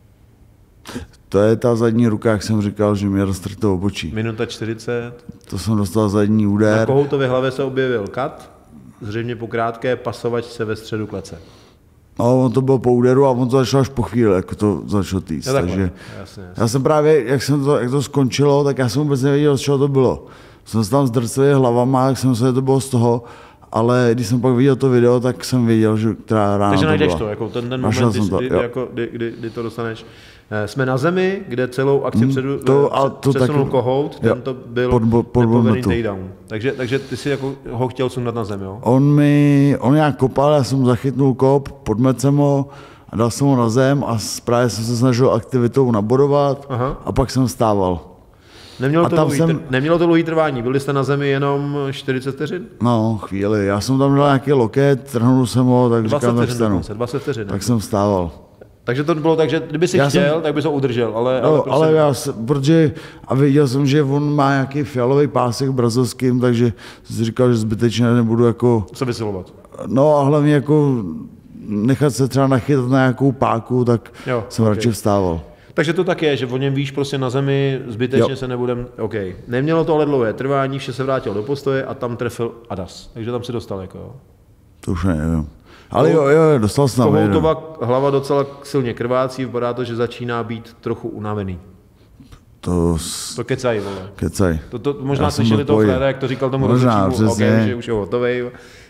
To je ta zadní ruka, jak jsem říkal, že mě roztrhl to obočí. Minuta čtyřicet. To jsem dostal zadní Na úder. Kohoutově hlavě se objevil kat, zřejmě po krátké pasovačce ve středu klece. No, on to bylo po úderu a on to začal až po chvíli, jako to začalo týct. Jo, takhle. Takže Jasně, jasně. já jsem právě, jak, jsem to, jak to skončilo, tak já jsem vůbec nevěděl, z čeho to bylo. Jsem se tam zdrcel hlavama, jak jsem se, že to bylo z toho, ale když jsem pak viděl to video, tak jsem věděl, že která rána Takže to najdeš byla. to, jako ten, ten Našel moment, jsem kdy, to, kdy, jo. jako, kdy, kdy, kdy to dostaneš. Eh, Jsme na zemi, kde celou akci Hmm, předu, to- eh, ale to přesunul taky- Kohout, jo. ten to byl Pod- pod nepovedený hodnotu. takedown. Takže, takže ty si jako ho chtěl sundat na zem, jo? On mi, on nějak kopal, já jsem zachytnul kop, podmet jsem ho a dal jsem ho na zem a právě jsem se snažil aktivitou nabodovat. Aha. A pak jsem vstával. Nemělo to, dlouhý, jsem... nemělo to dlouhý trvání, byli jste na zemi jenom čtyřicet vteřin? No, chvíli, já jsem tam dal nějaký loket, trhnul jsem ho, tak říkám, tak vstanu. dvacet vteřin. Tak jsem vstával. Takže to bylo tak, že kdyby si já chtěl, jsem... tak bys ho udržel, ale... No, ale, prostě... ale já, protože, a viděl jsem, že on má nějaký fialový pásek brazilským, takže jsem si říkal, že zbytečně nebudu jako... Se vysilovat. No a hlavně jako nechat se třeba nachytat na nějakou páku, tak jo, jsem okay. radši vstával. Takže to tak je, že o něm víš prostě na zemi, zbytečně jo. se nebudem... OK. Nemělo to ale dlouhé trvání, vše se vrátil do postoje a tam trefil Adas. Takže tam si dostal jako jo. To už nevím. Ale jo, jo, dostal jsem tam. Kohoutova hlava docela silně krvácí, vypadá to, že začíná být trochu unavený. To... To kecaj, vole. Kecaj. To, to možná slyšeli toho Freda, jak to říkal tomu rozhodčímu, okay, že už je hotovej.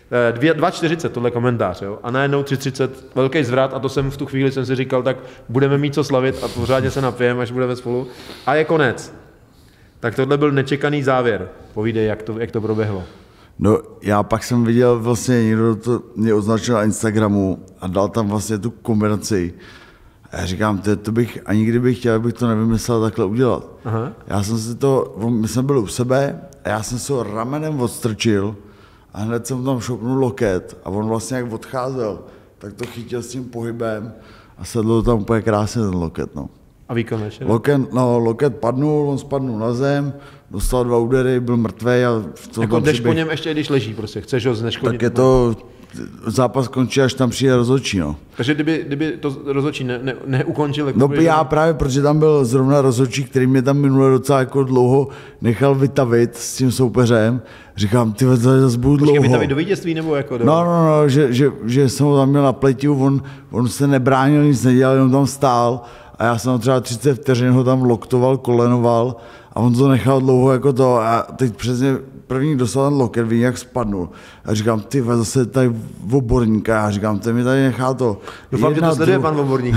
dva čtyřicet, tohle komentář, jo? A najednou tři třicet, velký zvrat a to jsem v tu chvíli jsem si říkal, tak budeme mít co slavit a pořádně se napijeme, až budeme spolu. A je konec. Tak tohle byl nečekaný závěr. Povídej, jak to, jak to proběhlo. No, já pak jsem viděl vlastně, někdo to mě označil na Instagramu a dal tam vlastně tu kombinaci. A já říkám, to, to bych, ani kdybych chtěl, bych to nevymyslel takhle udělat. Aha. Já jsem si to, my jsme byli u sebe a já jsem se ho ramenem odstrčil a hned jsem tam šoupnul loket a on vlastně jak odcházel, tak to chytil s tím pohybem a sedlo tam úplně krásně ten loket, no. A výkon večer? Loket, no, loket padnul, on spadnul na zem, dostal dva údery, byl mrtvej a... To jako jdeš po něm ještě, když leží prostě, chceš ho zneškodnit? Tak je to, zápas končí, až tam přijde rozhodčí, no. Takže kdyby, kdyby to rozhodčí ne, ne, neukončil... No by já právě, protože tam byl zrovna rozhodčí, který mě tam minule docela jako dlouho nechal vytavit s tím soupeřem. Říkám, ty to zase budu dlouho. Počkej, vytavit do vítězství nebo jako do... No, no, no, že, že, že jsem ho tam měl na pletiu, on, on se nebránil, nic nedělal, jenom tam stál. A já jsem třeba třicet vteřin ho tam loktoval, kolenoval a on to nechal dlouho jako to a teď přesně první dostal ten loket, vidím, jak spadnul. A říkám, ty zase tady oborníka, já říkám, ten mi tady nechá to. Doufám, že to sleduje dru... pan oborník.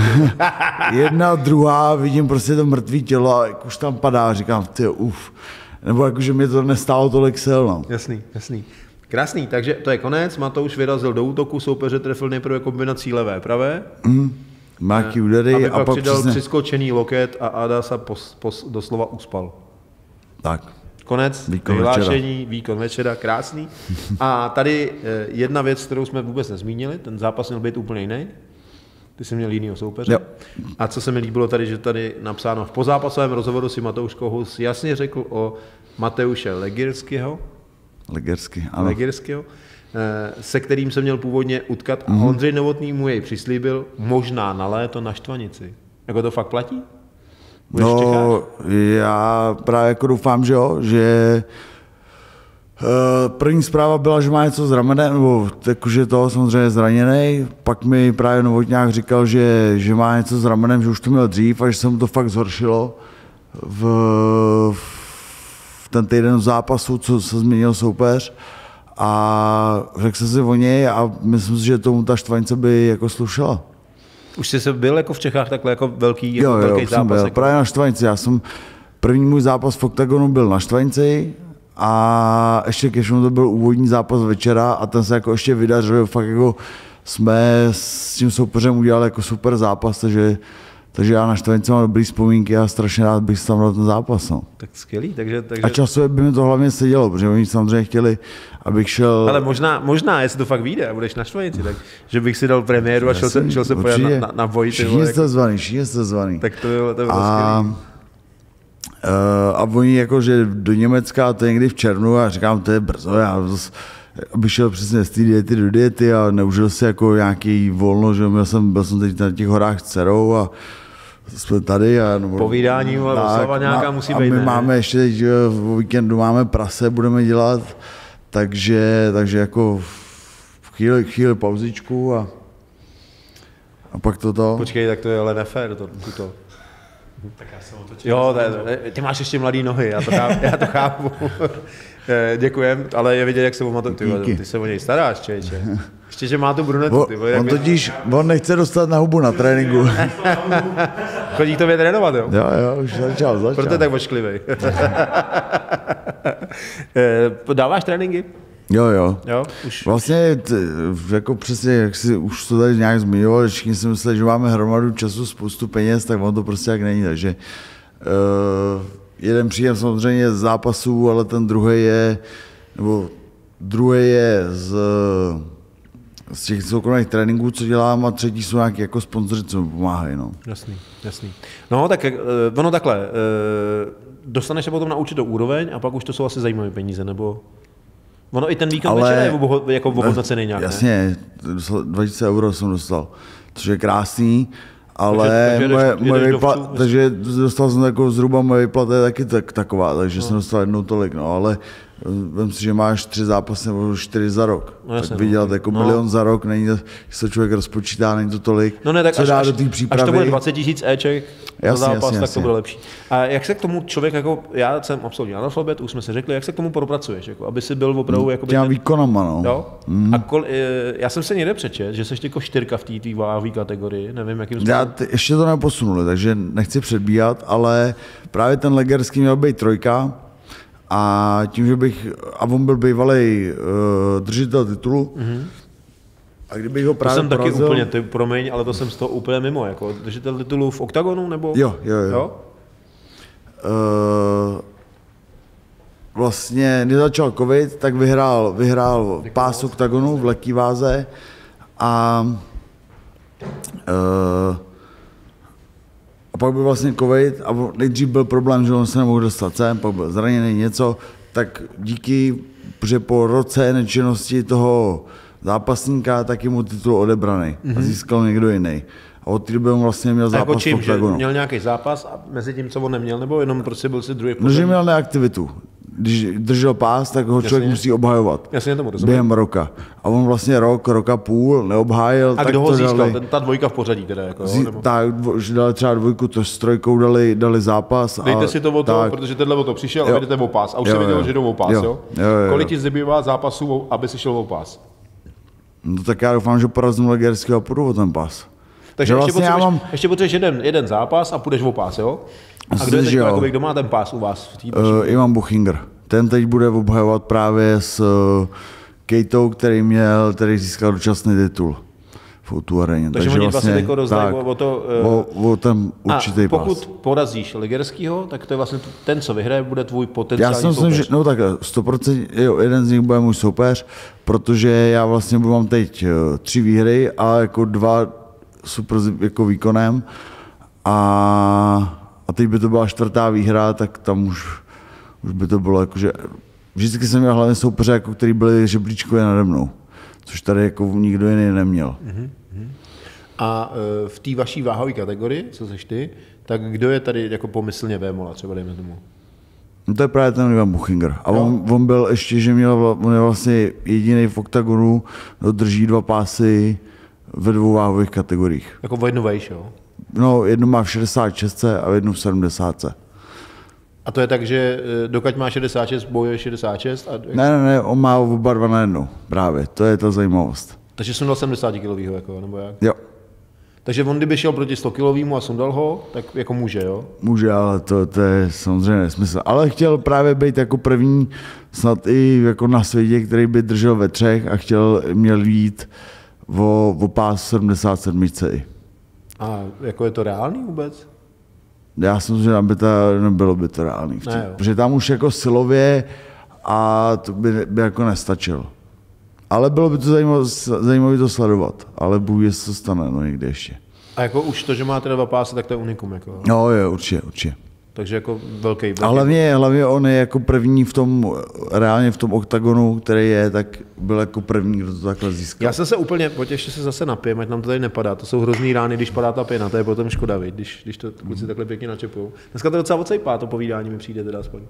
Jedna, druhá, vidím prostě to mrtvý tělo a jak už tam padá, říkám, ty uf. Nebo jakože mi to nestálo tolik sil, no. Jasný, jasný. Krásný, takže to je konec, Matouš vyrazil do útoku, soupeře trefil nejprve kombinací levé, pravé. Mm. Máky údery aby a pak pak přidal přesně... přiskočený loket a Adasa pos, pos, doslova uspal. Tak. Konec, výkon vyhlášení, večera. výkon večera, krásný. A tady jedna věc, kterou jsme vůbec nezmínili, ten zápas měl být úplně jiný. Ty jsi měl jinýho soupeře. Jo. A co se mi líbilo tady, že tady napsáno v pozápasovém rozhovoru si Matouš Kohus jasně řekl o Mateuše Legirského. Legirsky, ano. Legirského, se kterým se měl původně utkat a mm-hmm. Ondřej Novotný mu jej přislíbil možná na léto na Štvanici. Jako to fakt platí? Budeš no, já právě jako doufám, že jo, že první zpráva byla, že má něco s ramenem, nebo jakože to samozřejmě zraněný, pak mi právě Novotňák říkal, že, že má něco s ramenem, že už to měl dřív a že se mu to fakt zhoršilo v, v ten týden v zápasu, co se změnil soupeř. A řekl jsem si o něj a myslím si, že tomu ta Štvanice by jako slušela. Už jsi se byl jako v Čechách takhle jako velký, jako jo, velký jo, zápas? Byl. Jako... Právě na Štvanici. Já jsem, první můj zápas v Oktagonu byl na Štvanici a ještě ke všemu to byl úvodní zápas večera a ten se jako ještě vydařil, fakt jako jsme s tím soupeřem udělali jako super zápas, takže Takže já na Štvanici mám dobrý vzpomínky a strašně rád bych tam dal ten zápas. No. Tak skvělý. Takže, takže... A časově by mi to hlavně sedělo, protože oni samozřejmě chtěli, abych šel... Ale možná, možná jestli to fakt vyjde a budeš na Štvanici, tak že bych si dal premiéru a šel se, šel se pojat na, na, na boj. Všichni jste zvaný, všichni jste zvaný. Tak to bylo, to bylo a, skvělý. Uh, a oni jako, že do Německa, to je někdy v červnu a říkám, to je brzo, já zase, abych šel přesně z té diety do diety a neužil si jako nějaký volno, že byl jsem, byl jsem teď na těch horách s dcerou a jsme tady a... No, povídání, ale oslava nějaká musí a být, my ne? máme ještě teď, že v víkendu máme prase, budeme dělat, takže, takže jako chvíli, chvíli pauzičku a, a pak toto. Počkej, tak to je ale nefér, to, to. Tak já jsem otočil. Jo, ty máš ještě mladý nohy, já to chápu. Já to chápu. Děkujem, ale je vidět, jak se o Matu... Ty, ty se o něj staráš, čeče. Ještě, že má tu brunetu. Ty, on totiž, on nechce dostat na hubu na tréninku. Chodí k tobě trénovat, jo? Jo, jo, už začal, začal. Proto je tak ošklivej. Dáváš tréninky? Jo, jo. Jo, už. Vlastně, t, jako přesně, jak si už to tady nějak zmiňoval, všichni si mysleli, že máme hromadu času, spoustu peněz, tak ono to prostě jak není, takže uh, jeden příjem samozřejmě z zápasů, ale ten druhý je, nebo druhý je z, z těch soukromých tréninků, co dělám, a třetí jsou nějaký jako sponzoři, co mi pomáhají, no. Jasný, jasný. No, tak uh, ono takhle, uh, dostaneš se potom na určitou úroveň a pak už to jsou asi zajímavé peníze, nebo... Ono i ten víkend ale, večera je obo, jako ohodnocený nějak, jasně, dva tisíce euro jsem dostal, což je krásný, ale takže, takže moje, moje vypla, takže dostal jsem jako zhruba moje výplata je taky tak, taková, takže no. jsem dostal jednou tolik, no, ale vem si, že máš tři zápasy nebo čtyři za rok, no, jasně, tak vydělat no. jako no. milion za rok, není to, když se člověk rozpočítá, není to tolik, no ne, tak co až, dá až, do té přípravy. Až to bude dvacet tisíc éček za zápas, jasně, tak jasně. to bude lepší. A jak se k tomu člověk, jako já jsem absolutní analfabet, už jsme si řekli, jak se k tomu propracuješ, jako, aby si byl opravdu... Jako těma výkonama, no. Jo? Mm. A kol, já jsem se někde přečet, že jsi jako čtyřka v té tvý váhové kategorii, nevím, jakým způsobem. Já ty, ještě to neposunuli, takže nechci předbíhat, ale právě ten Legerský měl být trojka, a tím, že bych, a on byl bývalý uh, držitel titulu, mm-hmm. a kdybych ho právě to jsem porazil, taky úplně, ty promiň, ale to jsem z toho úplně mimo, jako držitel titulu v oktagonu, nebo? Jo, jo, jo. jo? Uh, vlastně, když začal covid, tak vyhrál, vyhrál pás oktagonu v lehký váze a uh, A pak byl vlastně covid a nejdřív byl problém, že on se nemohl dostat sem, pak byl zraněný něco, tak díky, že po roce nečinnosti toho zápasníka, tak je mu titul odebraný mm-hmm. a získal někdo jiný. A od té doby on vlastně měl zápas jako čím, v oktagonu. Měl nějaký zápas a mezi tím, co on neměl, nebo jenom prostě byl si druhý No, že měl neaktivitu. Když držel pás, tak ho člověk Jasně. musí obhajovat. Jasně, tomu rozumím. Během roka. A on vlastně rok, roka půl neobhájil. A tak kdo ho to získal? Dali, Ten, ta dvojka v pořadí teda? Jako, zí, nebo? Tak, že dali třeba dvojku, to s trojkou dali, dali zápas. Dejte a, si to o to, tak, protože tenhle o to přišel jo. a jdete o pás. A už jo, se viděl, jo. že jdou o pás, jo? Jo, jo, jo, jo. Kolik ti zbývá zápasů, aby si šel o pás? No tak já doufám, že porazím Legerského a půjdu o ten pás. Takže ještě, vlastně potřebuješ, mám... ještě potřebuješ jeden, jeden zápas a půjdeš o pás, jo? A kdo je teď jako, kdo má ten pás u vás? V tý uh, Ivan Buchinger. Ten teď bude obhajovat právě s uh, Kejtou, který měl, který získal dočasný titul v O dva aréně. Takže, Takže oni vlastně jako rozdají o to... Uh, o, o ten určitý pás. A pokud pás. porazíš Legerskýho, tak to je vlastně ten, co vyhraje, bude tvůj potenciální já si myslím, soupeř. Že, no tak sto procent jo, jeden z nich bude můj soupeř, protože já vlastně mám teď uh, tři výhry a jako dva super jako výkonem a, a teď by to byla čtvrtá výhra, tak tam už už by to bylo jako, že vždycky jsem měl hlavně soupeře, jako, který byli žeblíčkově nade mnou, což tady jako nikdo jiný neměl. Uh-huh. A uh, v té vaší váhové kategorii, co seš ty, tak kdo je tady jako pomyslně vémola, třeba dejme tomu? No to je právě ten Ivan Buchinger. A on, on byl ještě, že měl, on je vlastně jediný v oktagonu, no, drží dva pásy ve dvou váhových kategoriích. Jako o jednu vejš, jo? No, jednu má v šedesát šest a jednu v sedmdesát. A to je tak, že dokud má šedesát šest, bojuje šedesát šest? A... Ne, ne, ne, on má oba dva na jednou, právě, to je ta zajímavost. Takže jsem dal sedmdesát kilovýho, jako, nebo jak? Jo. Takže on kdyby šel proti sto kilovýmu a sundal ho, tak jako může, jo? Může, ale to, to je samozřejmě nesmysl. Ale chtěl právě být jako první, snad i jako na světě, který by držel ve třech a chtěl, měl jít o, o pás sedmdesát sedm. A jako je to reálný vůbec? Já si myslím, že by to, nebylo by to reálný. Ne, protože tam už jako silově a to by, by jako nestačilo. Ale bylo by to zajímavé, zajímavé to sledovat. Ale bůh, jestli to stane, no někde ještě. A jako už to, že máte dva pásy, tak to je unikum, jako. No jo, určitě, určitě. Takže jako velký, velký. A hlavně, hlavně on je jako první v tom, reálně v tom oktagonu, který je, tak byl jako první, kdo to takhle získal. Já jsem se úplně, pojď ještě se zase napijem, ať nám to tady nepadá. To jsou hrozný rány, když padá ta pěna, to je potom škoda, viď, když, když to kluci takhle pěkně načepujou. Dneska to docela odsejpá, to povídání mi přijde teda aspoň.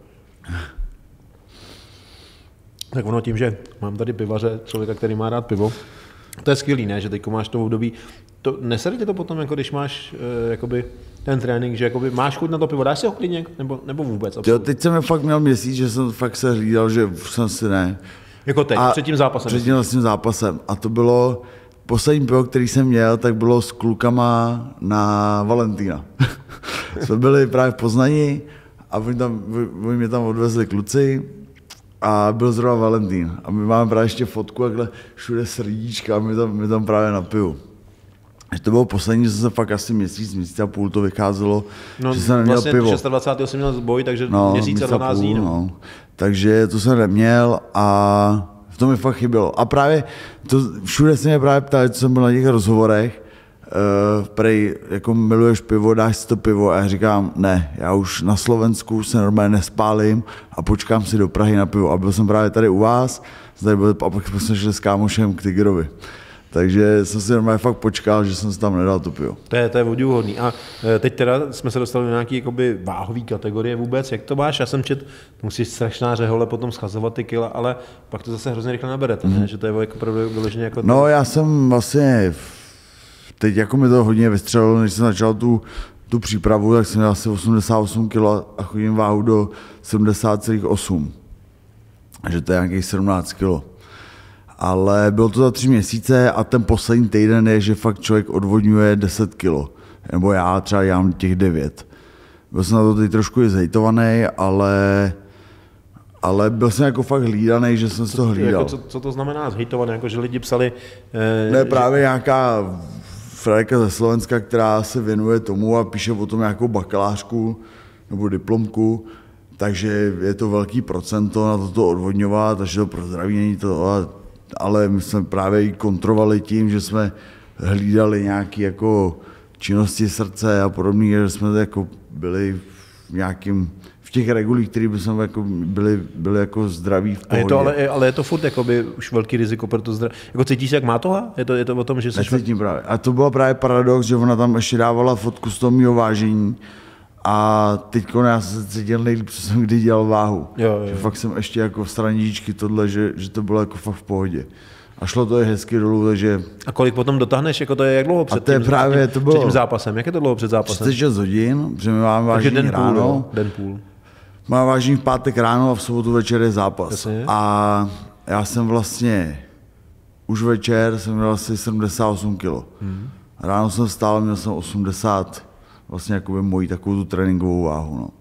Tak ono tím, že mám tady pivaře, člověka, který má rád pivo, to je skvělý, ne, že teď máš to období, to, nesede tě to potom, jako když máš uh, jakoby ten trénink, že jakoby máš chuť na to pivo, dáš si ho klidně, nebo, nebo vůbec? Jo, teď jsem fakt měl měsíc, že jsem fakt se hlídal, že jsem si ne. Jako teď, a před tím zápasem? Před tím vlastně zápasem. A to bylo, poslední pivo, který jsem měl, tak bylo s klukama na Valentína. Jsme byli právě v Poznaní a oni, tam, oni mě tam odvezli kluci a byl zrovna Valentín. A my máme právě ještě fotku, takhle všude srdíčka a my tam, my tam právě napiju. To bylo poslední, že jsem se fakt asi měsíc, měsíc a půl to vycházelo, no, že jsem neměl vlastně pivo. dvacátého šestého jsem měl boj, takže no, měsíc a dvanáct dní. No. No. Takže to jsem neměl a v tom mi fakt chybělo. A právě to, všude se mě právě ptali, co jsem byl na těch rozhovorech, Uh, prej, jako miluješ pivo, dáš si to pivo a já říkám, ne, já už na Slovensku se normálně nespálím a počkám si do Prahy na pivo. A byl jsem právě tady u vás, tady byl, a pak jsme šli s kámošem k Tigerovi. Takže jsem si normálně fakt počkal, že jsem si tam nedal to pivo. To je, to je obdivuhodný. A teď teda jsme se dostali do nějaké jakoby váhové kategorie vůbec. Jak to máš? Já jsem čet, musíš strašná řehole potom schazovat ty kila, ale pak to zase hrozně rychle naberete, mm. ne? Že to je jako opravdu vyloženě jako... No já jsem vlastně... Teď jako mi to hodně vystřelilo, než jsem začal tu, tu přípravu, tak jsem měl asi osmdesát osm kilo a chodím váhu do sedmdesát celá osm. Takže to je nějakých sedmnáct kilo. Ale bylo to za tři měsíce a ten poslední týden je, že fakt člověk odvodňuje deset kilo. Nebo já třeba dělám těch devět. Byl jsem na to teď trošku i zhejtovaný, ale... Ale byl jsem jako fakt hlídaný, že jsem si to hlídal. Jako co, co to znamená zhejtovaný? Jako, že lidi psali... Eh, ne, právě že... nějaká frajerka ze Slovenska, která se věnuje tomu a píše o tom nějakou bakalářku nebo diplomku, takže je to velký procento na toto odvodňovat, takže to pro zdraví není to, ale, ale my jsme právě ji kontrolovali tím, že jsme hlídali nějaké jako činnosti srdce a podobně, že jsme jako byli v nějakým v těch regulích, které by jsme jako byli, byli jako zdraví v pohodě. A je to, ale, ale je to furt jakoby už velký riziko pro to zdraví. Jako cítíš se jak Mátoha? Je to, je to o tom, že jsi... Necítím právě. A to byl právě paradox, že ona tam ještě dávala fotku z toho mýho vážení a teďko já jsem se cítil nejlíp, co jsem kdy dělal váhu. Jo, jo. Že fakt jsem ještě jako v straníčky tohle, že, že to bylo jako fakt v pohodě. A šlo to je hezky dolů, takže... A kolik potom dotáhneš, jako to je jak dlouho před, a to je tím, právě, tím, to bylo... před tím zápasem? Jak je to dlouho před zápasem? třicet šest hodin, protože my máme vážení den ráno. Půl, jo? Den půl. Mám vážení v pátek ráno a v sobotu večer je zápas. Jasně. A já jsem vlastně už večer jsem měl asi sedmdesát osm kilo. Hmm. Ráno jsem vstál, měl jsem osmdesát, vlastně jakoby moji takovou tu tréninkovou váhu. No.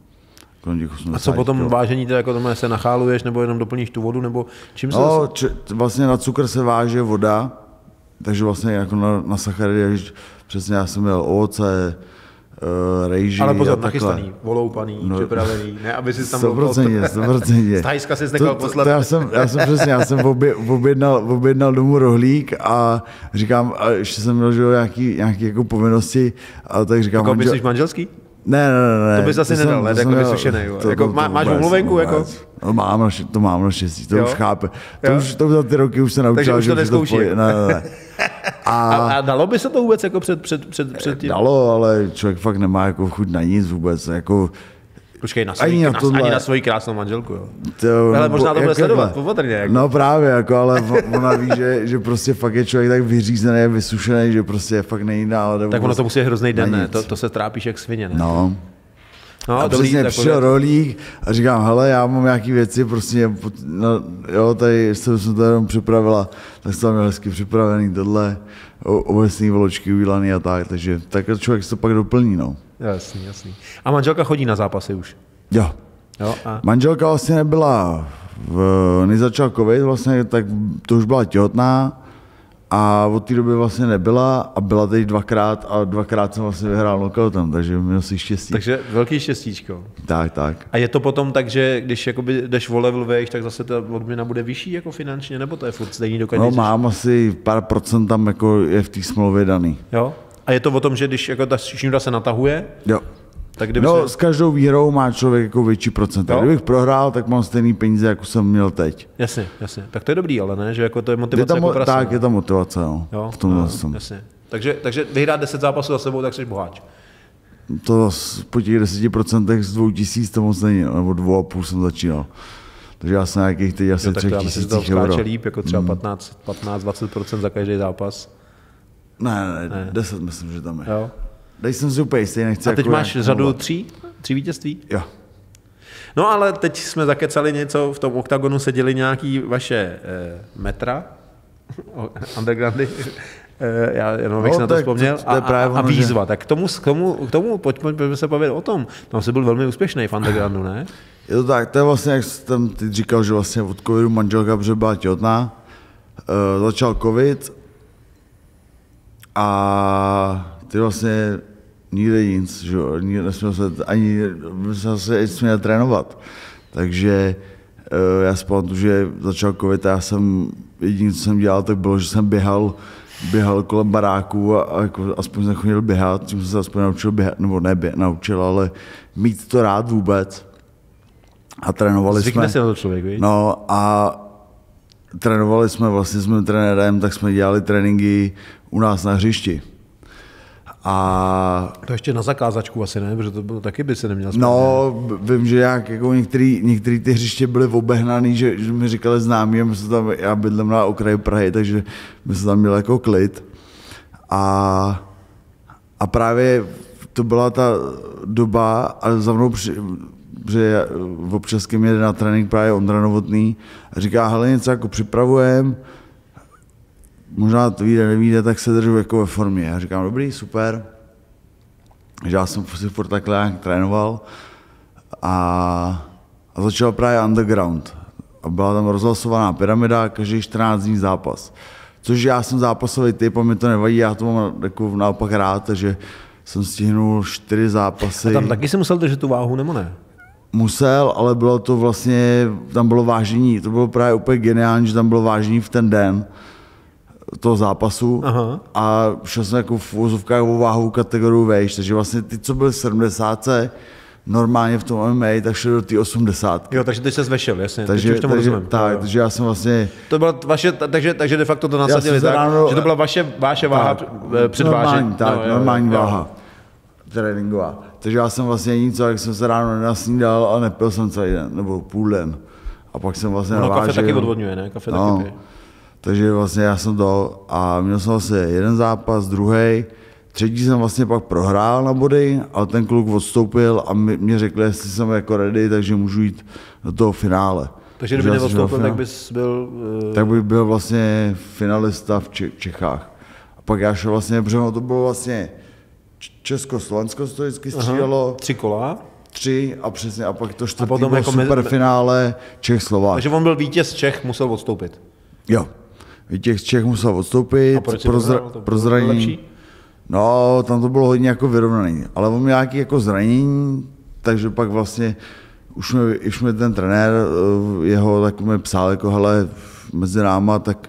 A co potom kilo. Vážení, teda jako se nacháluješ, nebo jenom doplníš tu vodu, nebo čím se no, zase... či, vlastně na cukr se váže voda, takže vlastně jako na, na sacharidy, přesně já jsem měl ovoce, Uh, rejži. Ale pozor, nachystaný, voloupaný, no, připravený, ne, aby si tam sto procent, sto procent. Z Thajska si nechal poslat. To, to já, jsem, já jsem přesně, já jsem obě, objednal, objednal domů rohlík a říkám, a ještě jsem měl že, nějaký, nějaký jako povinnosti, a tak říkám... Jako myslíš manželský? Ne, ne, ne. To bys asi nedal, ne, jako vysušený. Jako, má, máš omluvenku? Jako? No, mám, to mám naštěstí, to jo? už chápe. To už, to za ty roky už se naučil, že už to už to ne, ne, ne. A, a, a dalo by se to vůbec jako před, před, před, před tím? Dalo, ale člověk fakt nemá jako chuť na nic vůbec. Jako, Počkej, na svoji, ani, na, ani na svoji krásnou manželku, jo. To, ale možná to bude sledovat, popatrně. Jako. No právě, jako, ale ona ví, že, že prostě fakt je člověk tak vyřízený, vysušený, že prostě fakt nejde nálada. Tak ono to musí hrozný den, ne? To, to se trápíš jak svině, ne? No. No, a dobrý, přesně přišel rolík a říkám, hele, já mám nějaký věci, prostě, no, jo, tady jsem, jsem to jenom připravila, tak jsem měl hezky připravený tohle, obecný vločky udělaný a tak, takže tak člověk se to pak doplní, no. Jasný, jasný. A manželka chodí na zápasy už? Jo. jo a... Manželka vlastně nebyla, v, než začal covid, vlastně, tak to už byla těhotná, a od té doby vlastně nebyla a byla teď dvakrát a dvakrát jsem vlastně vyhrál knockoutem, takže měl si štěstí. Takže velký štěstíčko. Tak, tak. A je to potom tak, že když jakoby jdeš o level vejš, tak zase ta odměna bude vyšší jako finančně, nebo to je furt stejný dokud? No mám asi pár procent tam jako je v té smlouvě daný. Jo? A je to o tom, že když jako ta šňůra se natahuje? Jo. Tak kdyby no, se... s každou výhrou má člověk jako větší procent. Kdybych prohrál, tak mám stejný peníze, jako jsem měl teď. Jasně, jasně. Tak to je dobrý, ale ne, že jako to je motivace je tam, jako prasa. Tak, je ta motivace, jo. jo? V tomhle no, jsem. Jasně. Takže, takže vyhrát deset zápasů za sebou, tak jsi boháč. To po těch deseti procentech z dvou tisíc to moc není, nebo dvou a půl jsem začínal. Takže já jsem nějakých teď asi třech tisících euro. líp, jako třeba patnáct, patnáct, dvacet procent za každý zápas. Ne, ne, ne, deset myslím, že tam je. Jo. Dej jsem si úplně jistý, nechci. A teď jako máš řadu mluvat. tří? Tří vítězství? Jo. No ale teď jsme zakecali něco, v tom oktagonu seděli nějaký vaše eh, metra, undergroundy, Já jenom abych no, na to vzpomněl. To, to a, a výzva. Tak k tomu, k tomu, k tomu pojďme, pojďme se povědět o tom. Tam jsi byl velmi úspěšný v undergroundu, ne? Je to tak, to je vlastně, jak jsem teď říkal, že vlastně od covidu manželka, protože byla těhotná, uh, začal covid a ty vlastně nikde nic, že jo, nesměl se ani, nesměl se směl trénovat. Takže uh, já si pamatuju, že začal covid a já jsem, jediné, co jsem dělal, tak bylo, že jsem běhal, běhal kolem baráků a, a jako, aspoň jsem chodil běhat, tím jsem se aspoň naučil běhat, nebo ne běhat, naučil, ale mít to rád vůbec. A trénovali Zvykne jsme. si na to člověk, víš? No a trénovali jsme vlastně s mým trenérem, tak jsme dělali tréninky u nás na hřišti. A to ještě na zakázačku asi ne, protože to bylo, taky by se neměl správně. No, vím, že jak, jako některý, některý ty hřiště byly obehnaný, že, že mi říkali známí, a my jsme tam, já bydlím na okraji Prahy, takže my jsme tam měli jako klid. A, a právě to byla ta doba, a za mnou při, že občas ke mně jde na trénink právě Ondra Novotný a říká, hele, něco jako připravujem, možná to vyjde, nevyjde, tak se držu jako ve formě. Já říkám, dobrý, super. Že já jsem si furt takhle nějak trénoval a, a začal právě underground. A byla tam rozhlasovaná pyramida, každý čtrnáct dní zápas. Což já jsem zápasový typ a mi to nevadí, já to mám jako naopak rád, takže jsem stihnul čtyři zápasy. A tam taky si musel držet tu váhu, nebo ne? Musel, ale bylo to vlastně, tam bylo vážení, to bylo právě úplně geniální, že tam bylo vážení v ten den toho zápasu. Aha. A šel jsem jako v úvozovkách o váhovou kategorii vejš, takže vlastně ty, co byly v sedmdesátce, normálně v tom M M A, tak šli do té osmdesátky. Jo, takže ty se zvešel, jasně, takže, teď už tomu takže, rozumím. Tak, takže já jsem vlastně... To byla vaše, takže, takže de facto to nasadili tak, ráno, že to byla vaše, vaše váha před vážení. Tak, no, normální jo, váha, tréninková. Takže já jsem vlastně nic, jak jsem se ráno nenasnídal a nepil jsem celý den, nebo půl den. A pak jsem vlastně no, navážil. Kafe taky odvodňuje, ne? Kafe no, taky pije. Takže vlastně já jsem to a měl jsem vlastně jeden zápas, druhý, třetí jsem vlastně pak prohrál na body, ale ten kluk odstoupil a mě řekli, jestli jsem jako ready, takže můžu jít do toho finále. Takže kdyby neodstoupil, tak bys byl... Uh... Tak bych byl vlastně finalista v Čechách. A pak já šel vlastně, protože to bylo vlastně Československo, to vždycky střídalo. Aha, tři kola. Tři a přesně, a pak to čtvrtý bylo jako superfinále Čech-Slovák. Takže on byl vítěz Čech, musel odstoupit. Jo, vítěz Čech musel odstoupit. A proč pro, zra, to pro zranění. No, tam to bylo hodně jako vyrovnaný, ale on měl nějaký jako zranění, takže pak vlastně už mi, už mi ten trenér, jeho tak mi psal, jako hele, mezi náma, tak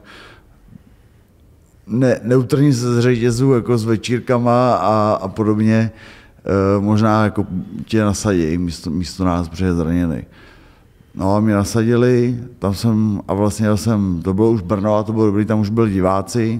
ne, neutrhni se z řetězů jako s večírkama a, a podobně, e, možná jako tě nasadí místo, místo nás, protože je zraněný. No a mě nasadili, tam jsem, a vlastně já jsem, to bylo už Brno a to bylo dobrý, tam už byli diváci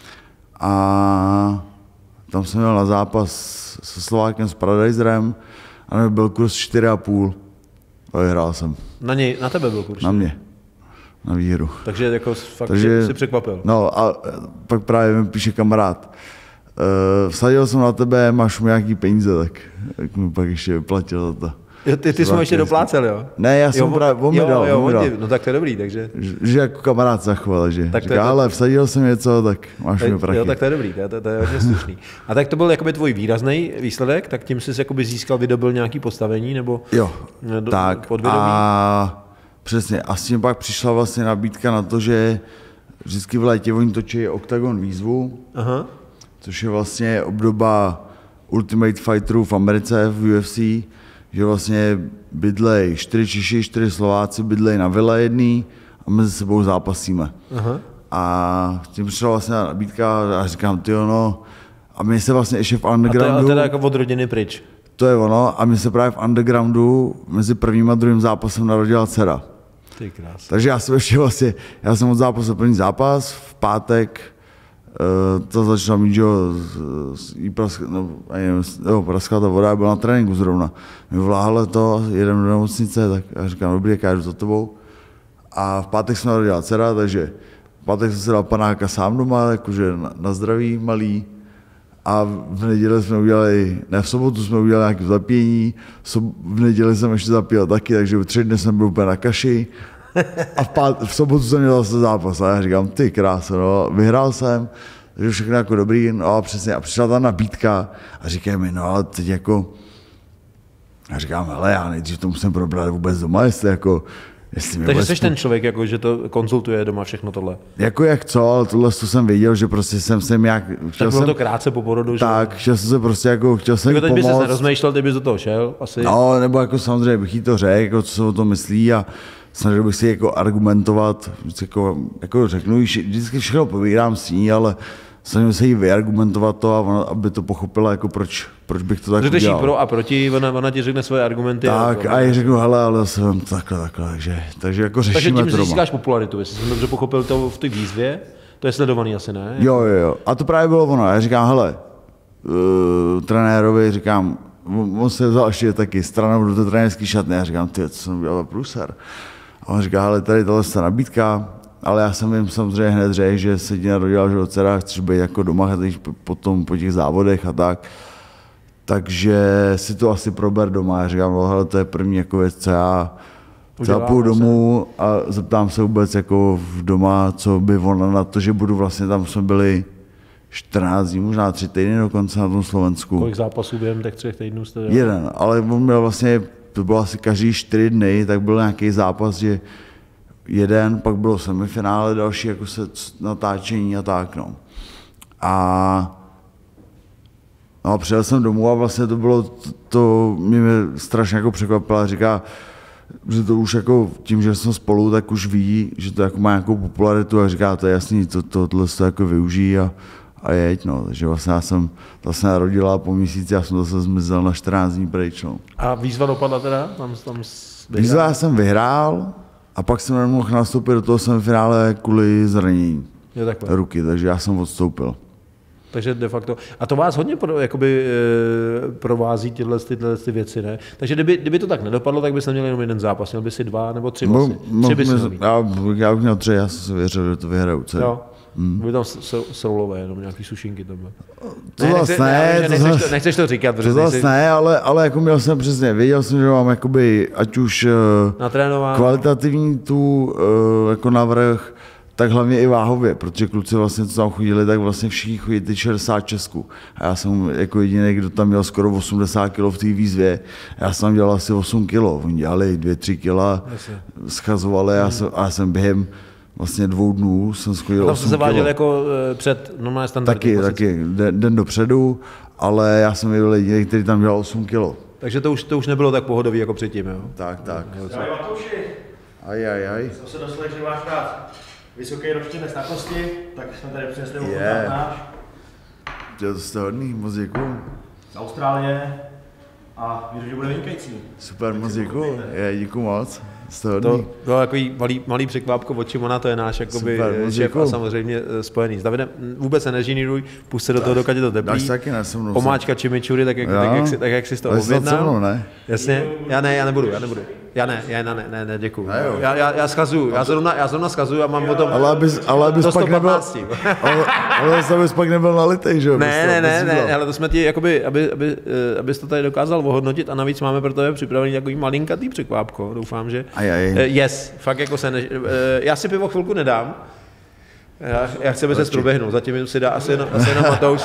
a tam jsem měl na zápas se Slovákem, s Paradajzerem a byl kurz čtyři a půl. A vyhrál jsem. Na něj, na tebe byl kurz? Na mě. Na výhru. Takže jako fakt Takže, si překvapil. No a pak právě mi píše kamarád. Uh, vsadil jsem na tebe, máš mu nějaký peníze, tak, tak mi pak ještě vyplatil za to. Jo, ty, ty jsi mu ještě doplácel, jo? Ne, já jsem právě, on mi dal. Jo, on mi dal. no tak to je dobrý, takže... Že, že jako kamarád zachoval, že tak říká, ale vsadil jsem něco, tak máš tak, mi prachy. Jo, tak to je dobrý, to, to, to je hodně slušný. A tak to byl jakoby tvůj výrazný výsledek, tak tím jsi jakoby získal, vydobil nějaký postavení, nebo... Jo, do, tak podvědomí? A přesně, a s tím pak přišla vlastně nabídka na to, že vždycky v létě oni točí Octagon výzvu, Aha. což je vlastně obdoba Ultimate Fighterů v Americe, v U F C, že vlastně bydlej čtyři Češi, čtyři Slováci, bydlej na vile jedný a mezi sebou zápasíme. Aha. A tím přišla vlastně nabídka a říkám, tyjo, no, a my se vlastně ještě v undergroundu... A to je teda jako od rodiny pryč. To je ono, a my se právě v undergroundu mezi prvním a druhým zápasem narodila dcera. Ty krásný. Takže já jsem ještě vlastně, já jsem od zápasu první zápas, v pátek, Uh, to začala mít, že jí praskla, no, no, praskla ta voda, byla na tréninku zrovna. My vláhlo to, jedeme do nemocnice, tak já říkám, dobrý, jak já jdu za tebou. A v pátek jsem narodila dcera, takže v pátek jsem se dal panáka sám doma, jakože na, na zdraví malý. A v neděli jsme udělali, ne v sobotu jsme udělali nějaké zapění, v neděli jsem ještě zapíjel taky, takže v tři dny jsem byl úplně na kaši. A v, pát, v sobotu jsem měl zase zápas a já říkám, ty krása, no, vyhrál jsem, takže všechno jako dobrý, no a přesně, a přišla ta nabídka a říkají mi, no ale teď jako, a říkám, hele, já nejdřív to musím probrat vůbec doma, jestli jako, jestli takže jsi ten člověk, jako, že to konzultuje doma všechno tohle? Jako jak co, ale tohle to jsem věděl, že prostě jsem se nějak... Tak bylo jsem, to krátce po porodu, tak, že? chtěl jsem se prostě jako, chtěl jsem jako teď bys se nerozmýšlel, ty bys do toho šel, asi? No, nebo jako samozřejmě bych jí to řekl, jako, co se o tom myslí a snažil bych si jako argumentovat, jako, jako řeknu, vždycky všechno povídám s ní, ale snažím se jí vyargumentovat to, a ona, aby to pochopila, jako proč, proč bych to tak Řekneš udělal. Pro a proti, ona, ona ti řekne svoje argumenty. Tak, a, a jí řeknu, hele, ale jsem takhle, takhle, takže, takže jako řešíme to doma. Takže tím získáš popularitu, jestli jsem dobře pochopil to v té výzvě, to je sledovaný asi, ne? Jo, jo, jo. A to právě bylo ono. Já říkám, hele, uh, trenérovi říkám, on se vzal ještě taky stranou do té trenérské šatny. Já říkám, ty, co jsem udělal průser. A on říká, hele, tady tohle je nabídka, ale já jsem jim samozřejmě hned řekl, že se ti narodila, že dcera, chceš být jako doma, chceš potom po těch závodech a tak. Takže si to asi prober doma. Já říkám, no, hele, to je první jako věc, co já třeba půjdu domů a zeptám se vůbec jako v doma, co by ona na to, že budu vlastně, tam jsme byli čtrnáct dní, možná tři týdny dokonce na tom Slovensku. Kolik zápasů během těch třech týdnů jste dělali? Jeden, ale on měl vlastně, to bylo asi každý čtyři dny, tak byl nějaký zápas, že jeden, pak bylo semifinále, další jako se natáčení a tak, no. A no a přijel jsem domů a vlastně to bylo, to, to mě strašně jako překvapilo, říká, že to už jako tím, že jsme spolu, tak už ví, že to jako má nějakou popularitu a říká, to je jasný, to, to, tohle to jako využijí a, a jeď, no. Takže vlastně já jsem vlastně narodila a po měsíci já jsem zase zmizel na čtrnáct dní pryč, no. A výzva dopadla teda? Tam, tam výzva já jsem vyhrál a pak jsem nemohl nastoupit do toho semifinále kvůli zranění ruky, takže já jsem odstoupil. Takže de facto, a to vás hodně pro, jakoby, e, provází tyhle, tyhle ty věci, ne? Takže kdyby, kdyby to tak nedopadlo, tak bys neměl jenom jeden zápas, měl by si dva nebo tři vlastně. No, tři bys no, já, já bych měl tři, já jsem si věřil, že to vyhraju celý. Jo. Hmm. Byly tam soulové, jenom nějaký sušinky tam. To ne, zase ne, ne, to nechceš, zase, to, nechceš to říkat. To zase nechceš... ne, ale, ale jako měl jsem přesně, věděl jsem, že mám jakoby, ať už uh, kvalitativní tu uh, jako navrch, tak hlavně i váhově, protože kluci vlastně, co tam chodili, tak vlastně všichni chodili ty šedesát Česku. A já jsem jako jediný, kdo tam měl skoro osmdesát kilo v té výzvě. Já jsem tam dělal asi osm kilo. Oni dělali dvě, tři kila, schazovali a já jsem, a já jsem během vlastně dvou dnů jsem schodil osm kilo. Tam se váděl jako před normálně standardní Taky, taky, den, den dopředu, ale já jsem byl jediný, který tam dělal osm kilo. Takže to už, to už nebylo tak pohodový jako předtím, jo? Tak, tak. Ahoj Matouši. Aj, aj, aj. Jsem se dostal, že máš rád vysoký roštěnec na kosti, tak jsme tady přinesli ochutnat náš. To jste hodný, moc děkuju. Z Austrálie a věřím, že bude vynikající. Super, moc děkuju, je, děkuju moc. To bylo takový malý, malý překvápko od Šimona, to je náš jakoby, super, šéf a samozřejmě spojený s Davidem. Vůbec se nežiníruj, pusť se do toho, dokud je to teplý. Omáčka chimichurri, tak, jak, tak, jak, si, tak jak jsi to objednal. Ne? Jasně, já ne, já nebudu, já nebudu. Já ne, já ne, ne, ne, děkuju. Ne, já, já, já schazuju, já zrovna, já zrovna schazuju a mám o tom ale abys, ale abys pak nebyl, ale, ale abys pak nebyl nalitej, že jo? Ne, ne, ne, ne, ale to jsme ti, jakoby, aby, aby, abys to tady dokázal ohodnotit a navíc máme pro tebe připravený takový malinkatý překvápko, doufám, že. Aj, aj. Yes, fakt jako se ne, já si pivo chvilku nedám. Já, já chci, aby se zproběhnout, zatím si dá asi jenom, asi jenom Matouš.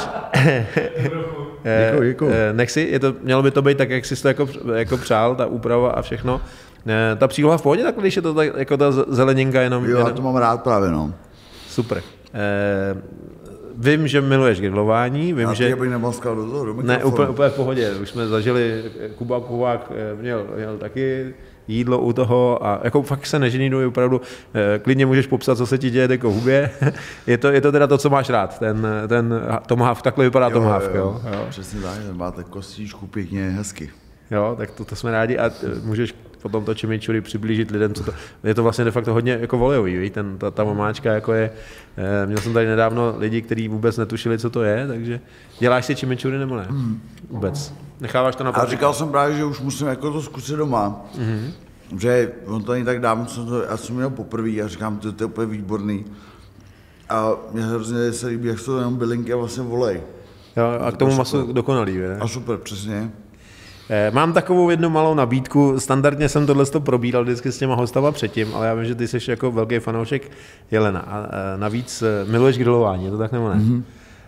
Děkuji, děkuji. Nech si, je to, mělo by to být tak, jak jsi to jako, jako přál, ta úprava a všechno. Ta příloha v pohodě, tak když je to tak, jako ta zeleninka jenom... Jo, jenom... já to mám rád právě, no. Super. Eh, vím, že miluješ grilování, vím, já že... Já bych nemoskal do toho, do Ne, úplně, úplně v pohodě. Už jsme zažili, Kuba Kubák měl, měl taky jídlo u toho a jako fakt se neženínuji, opravdu eh, klidně můžeš popsat, co se ti děje jako hubě. je, to, je to teda to, co máš rád, ten, ten tomahawk, takhle vypadá jo, tomahawk, jo, jo. jo. Přesně tak, máte kostičku pěkně, hezky. Jo, tak to, to jsme rádi a můžeš potom to chimichurri přiblížit lidem, co to, je to vlastně de facto hodně jako volejový, ten, ta, ta mamáčka jako je, eh, měl jsem tady nedávno lidi, kteří vůbec netušili, co to je, takže děláš si chimichurri nebo ne? Mm. Vůbec. Necháváš to na A říkal jsem právě, že už musím jako to zkusit doma, mm-hmm. že on to není tak dávno, co to, já jsem měl poprvé a říkám, to, to je úplně výborný. A mě hrozně se líbí, jak jsou to jenom bylinky a vlastně volej. Jo, a k tomu masu dokonalý, ne? A super, přesně. Mám takovou jednu malou nabídku, standardně jsem tohle probíral vždycky s těma hostama předtím, ale já vím, že ty jsi jako velký fanoušek jelena a navíc miluješ grilování, je to tak nebo ne? Mm-hmm.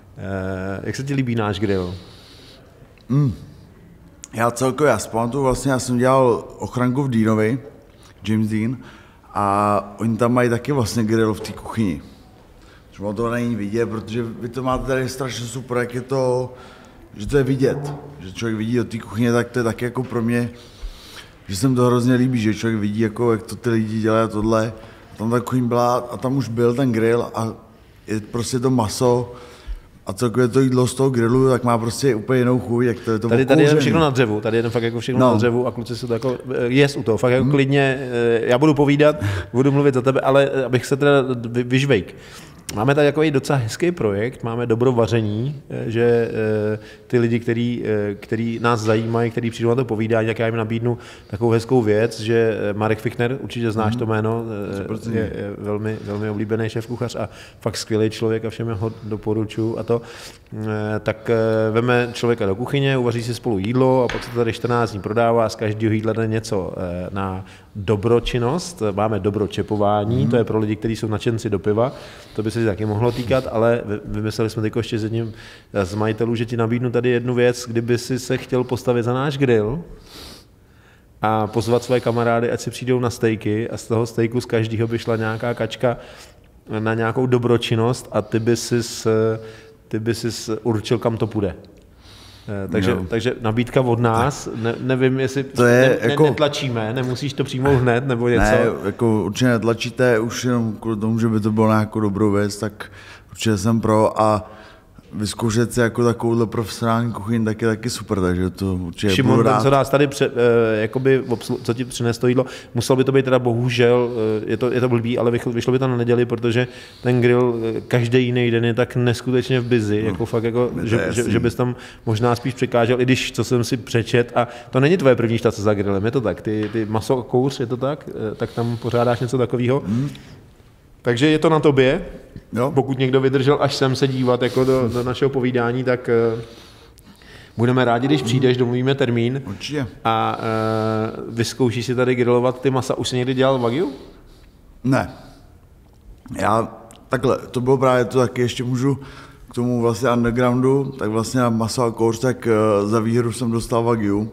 Eh, jak se ti líbí náš grill? Mm. Já celkově, já si pamatuju, vlastně já jsem dělal ochranku v Deanovi, James Dean, a oni tam mají taky vlastně grill v té kuchyni. Třeba to není vidět, protože vy to máte tady strašně super, jak je to, že to je vidět, že člověk vidí do té kuchyně, tak to je taky jako pro mě, že se mi to hrozně líbí, že člověk vidí, jako, jak to ty lidi dělají tohle. Tam ta kuchyň byla a tam už byl ten grill a je prostě to maso a celkově to jídlo z toho grillu, tak má prostě úplně jinou chuť, jak to je to Tady, tady je všechno na dřevu, tady je fakt jako všechno no. na dřevu a kluci se to jako jest u toho, fakt jako hmm. klidně, já budu povídat, budu mluvit za tebe, ale abych se teda vyžvejk. Máme tady takový docela hezký projekt, máme dobro vaření, že ty lidi, který, který nás zajímají, který přijdou na to povídání, tak já jim nabídnu takovou hezkou věc, že Marek Fichtner, určitě znáš to jméno, je, je velmi, velmi oblíbený šéfkuchař a fakt skvělý člověk a všem ho doporučuji a to, tak veme člověka do kuchyně, uvaří si spolu jídlo a pak se to tady čtrnáct dní prodává, z každého jídla jde něco na dobročinnost, máme dobročepování, mm. to je pro lidi, kteří jsou nadšenci do piva, to by se taky mohlo týkat, ale vymysleli jsme teď ještě s jedním z majitelů, že ti nabídnu tady jednu věc, kdyby si se chtěl postavit za náš grill a pozvat své kamarády, ať si přijdou na stejky a z toho stejku z každého by šla nějaká kačka na nějakou dobročinnost a ty by si, ty by si určil, kam to půjde. Takže, no. takže nabídka od nás, ne, nevím, jestli to je ne, jako, ne, netlačíme, nemusíš to přijmout hned nebo něco. Ne, jako určitě netlačíte, už jenom kvůli tomu, že by to bylo nějakou dobrou věc, tak určitě jsem pro a vyzkoušet si jako takovouhle profesionální kuchyň tak je taky super, takže to určitě Šimon, budu rád. co nás tady, pře, eh, jakoby, co ti přines to jídlo, muselo by to být teda bohužel, eh, je, to, je to blbý, ale vyšlo by to na neděli, protože ten grill eh, každý jiný den je tak neskutečně v busy, no, jako fakt, jako, že, že, že bys tam možná spíš překážel, i když, co jsem si přečet, a to není tvoje první štace za grillem, je to tak, ty, ty maso a kouř, je to tak, eh, tak tam pořádáš něco takového. Hmm. Takže je to na tobě, jo. Pokud někdo vydržel až sem se dívat jako do, do našeho povídání, tak uh, budeme rádi, když přijdeš, domluvíme termín. Určitě. A uh, vyzkoušíš si tady grillovat ty masa. Už jsi někdy dělal wagyu? Ne. Já takhle, to bylo právě to, taky ještě můžu k tomu vlastně undergroundu, tak vlastně na maso a kouř, tak uh, za výhru jsem dostal wagyu.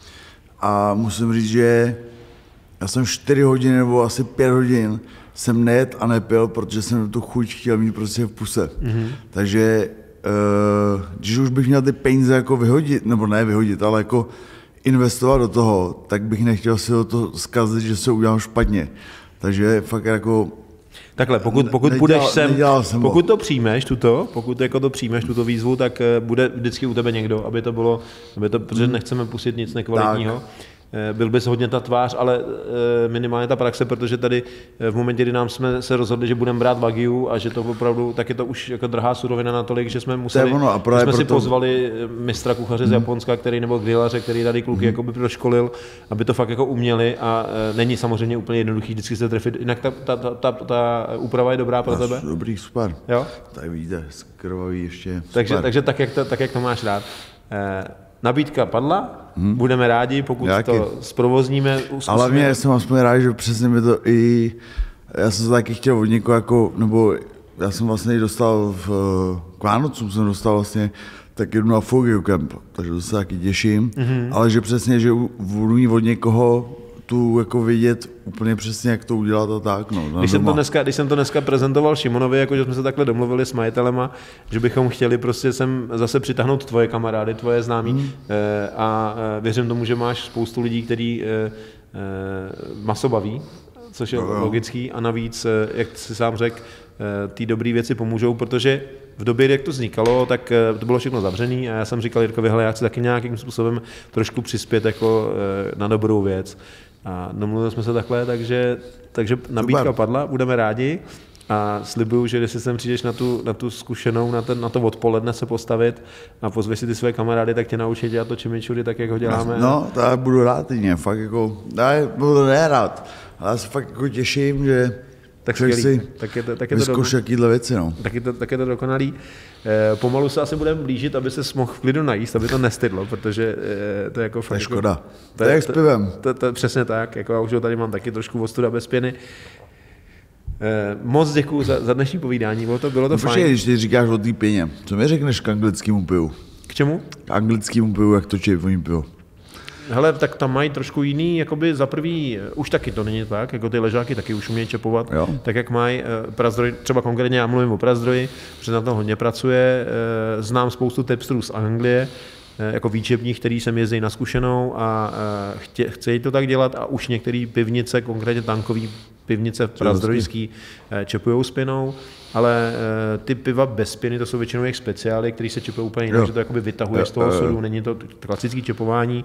A musím říct, že já jsem čtyři hodiny nebo asi pět hodin jsem nejet a nepil, protože jsem tu chuť chtěl mít prostě v puse. Mm-hmm. Takže uh, když už bych měl ty peníze jako vyhodit, nebo ne vyhodit, ale jako investovat do toho, tak bych nechtěl si to zkazit, že se udělám špatně. Takže fakt jako... Takhle, pokud, pokud nedělal, půjdeš sem, pokud ho. to přijmeš, tuto, pokud jako to přijmeš, tuto výzvu, tak bude vždycky u tebe někdo, aby to bylo, aby to, protože nechceme pustit nic nekvalitního. Tak. Byl bys hodně ta tvář, ale minimálně ta praxe, protože tady v momentě, kdy nám jsme se rozhodli, že budeme brát wagyu a že to opravdu, tak je to už jako drahá surovina natolik, že jsme museli, ono, a jsme proto... si pozvali mistra kuchaře hmm. z Japonska, který nebo grillaře, který tady kluky hmm. jakoby proškolil, aby to fakt jako uměli a není samozřejmě úplně jednoduchý vždycky se trefit. Jinak ta, ta, ta, ta, ta úprava je dobrá pro Až tebe? Dobrý, super. Jo? Tak vidíte, skrvavý ještě. Takže, takže tak, jak to, tak, jak to máš rád. Eh, Nabídka padla, hmm. budeme rádi, pokud Jaký? to zprovozníme. Ale hlavně jsem aspoň rád, že přesně mi to i, já jsem se taky chtěl od někoho jako, nebo já jsem vlastně dostal v, k Vánocům jsem dostal vlastně tak jednu na Foggy Camp, takže to se taky těším, mm-hmm. ale že přesně, že budu od někoho tu jako vidět úplně přesně, jak to udělat a tak. No, když, jsem to dneska, když jsem to dneska prezentoval Šimonovi, jako že jsme se takhle domluvili s majitelema, že bychom chtěli prostě sem zase přitáhnout tvoje kamarády, tvoje známí hmm. e, a věřím tomu, že máš spoustu lidí, který e, e, maso baví, což je no, logický a navíc, e, jak jsi sám řekl, e, ty dobré věci pomůžou, protože v době, jak to vznikalo, tak to bylo všechno zavřený a já jsem říkal Jirkovi, hele, já chci taky nějakým způsobem trošku přispět jako e, na dobrou věc. A domluvili jsme se takhle, takže, takže nabídka Super. padla, budeme rádi a slibuju, že když si sem přijdeš na tu, na tu zkušenou, na, ten, na to odpoledne se postavit a pozveš si ty své kamarády, tak tě naučí dělat to chimichurri tak, jak ho děláme. No, to já budu rád týdně, fakt jako, já budu rád, ale já se fakt jako těším, že tak si tak je to, tak je vyzkouš jakýhle věci, no. Tak je to, tak je to dokonalý. E, pomalu se asi budeme blížit, aby se mohl v klidu najíst, aby to nestydlo, protože e, to je jako fakt... To je škoda. Jako, to je jak s pivem. To, to, to, přesně tak, jako já už ho tady mám taky trošku ostuda bez pěny. Eh, moc děkuju za, za dnešní povídání, bylo to, bylo to no, fajn. Počkej, když ty říkáš o té pěně, co mi řekneš k anglickému pivu? K čemu? K anglickému pivu, jak točí oni pivo. Hele, tak tam mají trošku jiný, jakoby za prvý, už taky to není tak, jako ty ležáky taky už umějí čepovat, jo. Tak jak mají Prazdroj, třeba konkrétně já mluvím o Prazdroji, protože na tom hodně pracuje, znám spoustu tipsterů z Anglie, jako výčepních, který sem jezdí na zkušenou a chtě, chtějí to tak dělat a už některé pivnice, konkrétně tankový pivnice prazdrojský, čepujou s pěnou, ale ty piva bez pěny, to jsou většinou jejich speciály, které se čepují úplně jinak, jo. Že to jakoby vytahuje jo. z toho sodu, není to klasické čepování.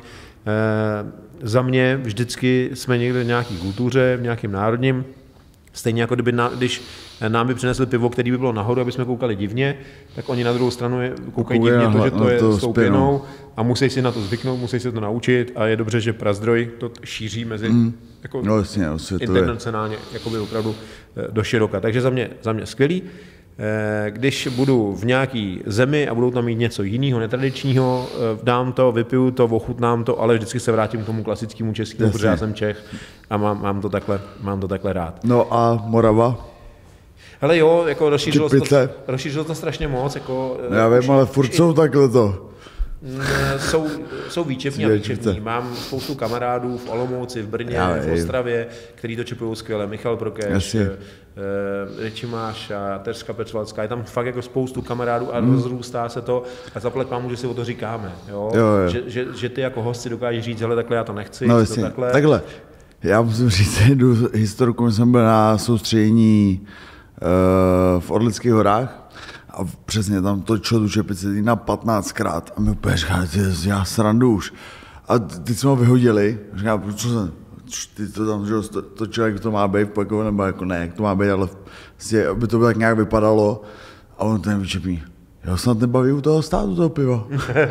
Za mě vždycky jsme někde v nějaké kultuře, v nějakém národním, stejně jako kdyby na, když nám by přinesli pivo, který by bylo nahoru, aby jsme koukali divně, tak oni na druhou stranu koukají divně to, že to je s tou pěnou a musí si na to zvyknout, musí se to naučit a je dobře, že Prazdroj to šíří mezi mm. jako no, jasně, internacionálně jakoby opravdu do široka. Takže za mě, za mě skvělý. Když budu v nějaký zemi a budou tam mít něco jiného, netradičního, dám to, vypiju to, ochutnám to, ale vždycky se vrátím k tomu klasickému českému, protože já jsem Čech a mám, mám, to takhle, mám to takhle rád. No a Morava? Hele jo, jako rozšířilo to, rozšířilo to strašně moc. Jako, já vím, ale furt jsou takhle to. Jsou, jsou výčepní a výčepní. Mám spoustu kamarádů v Olomouci, v Brně, já, v Ostravě, který to čepují skvěle. Michal Prokeš, Rečimáš a Teřka Pečvalská. Je tam fakt jako spoustu kamarádů a hmm. rozrůstá se to. A zaplať pámu, že si o to říkáme. Jo? Jo, jo. Že, že, že ty jako host si dokážeš říct, hele, takhle já to nechci. No, to takhle. takhle. Já musím říct jednu historku, jsem byl na soustředění uh, v Orlických horách. A přesně tam točil tu čepici na patnáctkrát a mi úplně říká, já srandu už. A teď jsme ho vyhodili, říká, co jsem, ty to tam, že točil, jak to má být, pak nebo jako ne, jak to má být, ale vlastně, aby to tak nějak vypadalo. A on ten vyčepí, já snad nebaví u toho státu toho piva.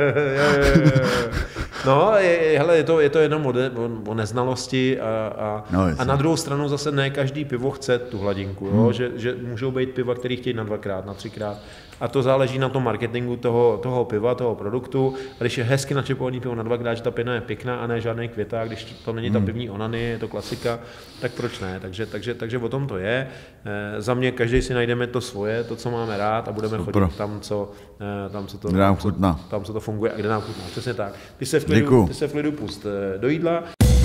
No, je, hele, je to, je to jenom o, de, o, o neznalosti a, a, no, a na druhou stranu zase ne každý pivo chce tu hladinku, jo? Hmm. Že, že můžou být piva, který chtějí na dvakrát, na třikrát. A to záleží na tom marketingu toho, toho piva, toho produktu. A když je hezky načepovaný pivo na dvakrát, že ta pěna je pěkná a ne žádný květák, když to není ta pivní onany, je to klasika, tak proč ne? Takže, takže, takže o tom to je. E, za mě každý si najdeme to svoje, to, co máme rád a budeme Super. chodit tam, co, tam, co to, tam, co, tam, co to funguje a kde nám chutná. Přesně tak. Ty se v klidu, ty se v klidu pust do jídla.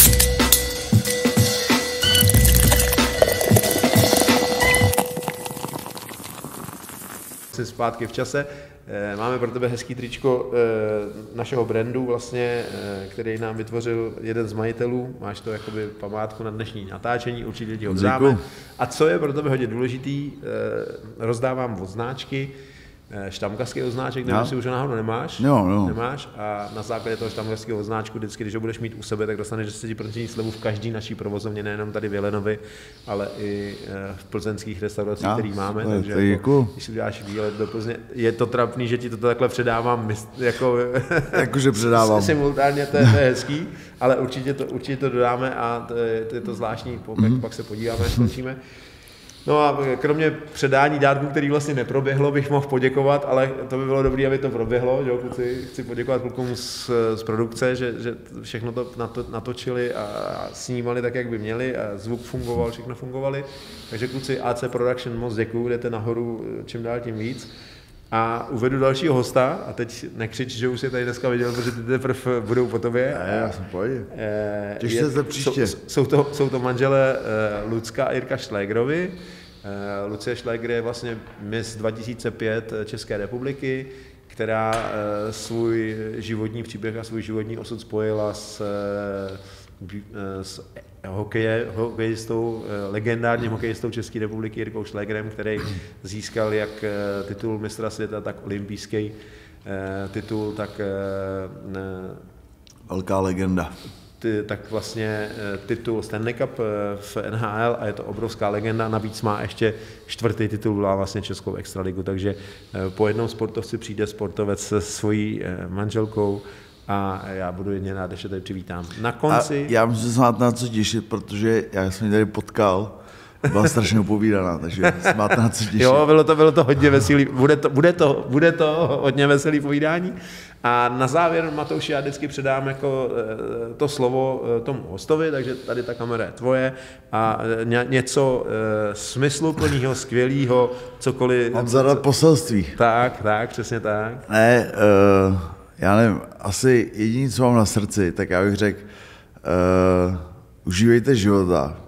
Zpátky v čase. Máme pro tebe hezký tričko našeho brandu, vlastně, který nám vytvořil jeden z majitelů. Máš to jakoby památku na dnešní natáčení, určitě ti ho dáme. A co je pro tebe hodně důležitý, rozdávám odznáčky, štamgastský odznáček, nevím, jestli už ho náhodou nemáš, jo, jo. nemáš a na základě toho štamgastského odznáčku vždycky, když ho budeš mít u sebe, tak dostaneš deset procent slevu v každý naší provozovně, nejenom tady v Jelenovi, ale i v plzeňských restauracích, který máme, to takže jako, když si uděláš výlet do Plzně, je to trapný, že ti to takhle předávám, jako jakože předávám. Simultánně, to je, to je hezký, ale určitě to, určitě to dodáme a to je to, je to zvláštní, pokud mm. pak se podíváme, až skončíme. No a kromě předání dárku, který vlastně neproběhlo, bych mohl poděkovat, ale to by bylo dobré, aby to proběhlo, že jo, kluci, chci poděkovat klukům z, z produkce, že, že všechno to natočili a snímali tak, jak by měli a zvuk fungoval, všechno fungovali. Takže kluci A C Production moc děkuju, jdete nahoru čím dál tím víc. A uvedu dalšího hosta, a teď nekřič, že už je tady dneska viděl, protože ty teprve budou po tobě. Ne, já jsem pojď. Těšte se příště. Jsou, jsou, to, jsou to manželé uh, Lucka a Jirka Šlégerovi. Uh, Lucie Šléger je vlastně Miss dva tisíce pět České republiky, která uh, svůj životní příběh a svůj životní osud spojila s, uh, s hokeje, hokejistou, legendárním hokejistou České republiky Jirkou Šlégerem, který získal jak titul mistra světa, tak olympijský titul, tak velká legenda. Ty, tak vlastně titul Stanley Cup v N H L a je to obrovská legenda, navíc má ještě čtvrtý titul, byla vlastně Českou extraligu, takže po jednom sportovci přijde sportovec se svojí manželkou a já budu jedně rád, že tady přivítám. Na konci... A já musím se na to těšit, protože já jsem ji tady potkal Byla strašně upovídaná, takže máte na co těšit. Jo, bylo to, bylo to hodně veselý, bude to, bude to, bude to hodně veselý povídání. A na závěr, Matouši, já vždycky předám jako to slovo tomu hostovi, takže tady ta kamera je tvoje a něco smysluplného, skvělého, cokoliv. Mám zadat poselství. Tak, tak, přesně tak. Ne, uh, já nevím, asi jediné, co mám na srdci, tak já bych řekl, uh, užívejte života,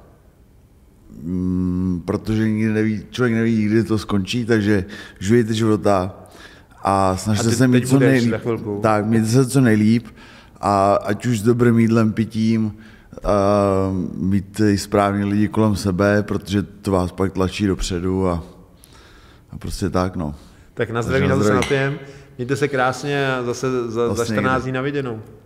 mm, protože nikdy neví, člověk neví, kdy to skončí, takže užívejte života a snažte a ty, se mít co nejlíp. Tak, mějte se co nejlíp a ať už s dobrým jídlem, pitím, uh, mít i správní lidi kolem sebe, protože to vás pak tlačí dopředu a, a prostě tak, no. Tak na zdraví, na zase napijem. Mějte se krásně a zase za, za čtrnáct dní na viděnou.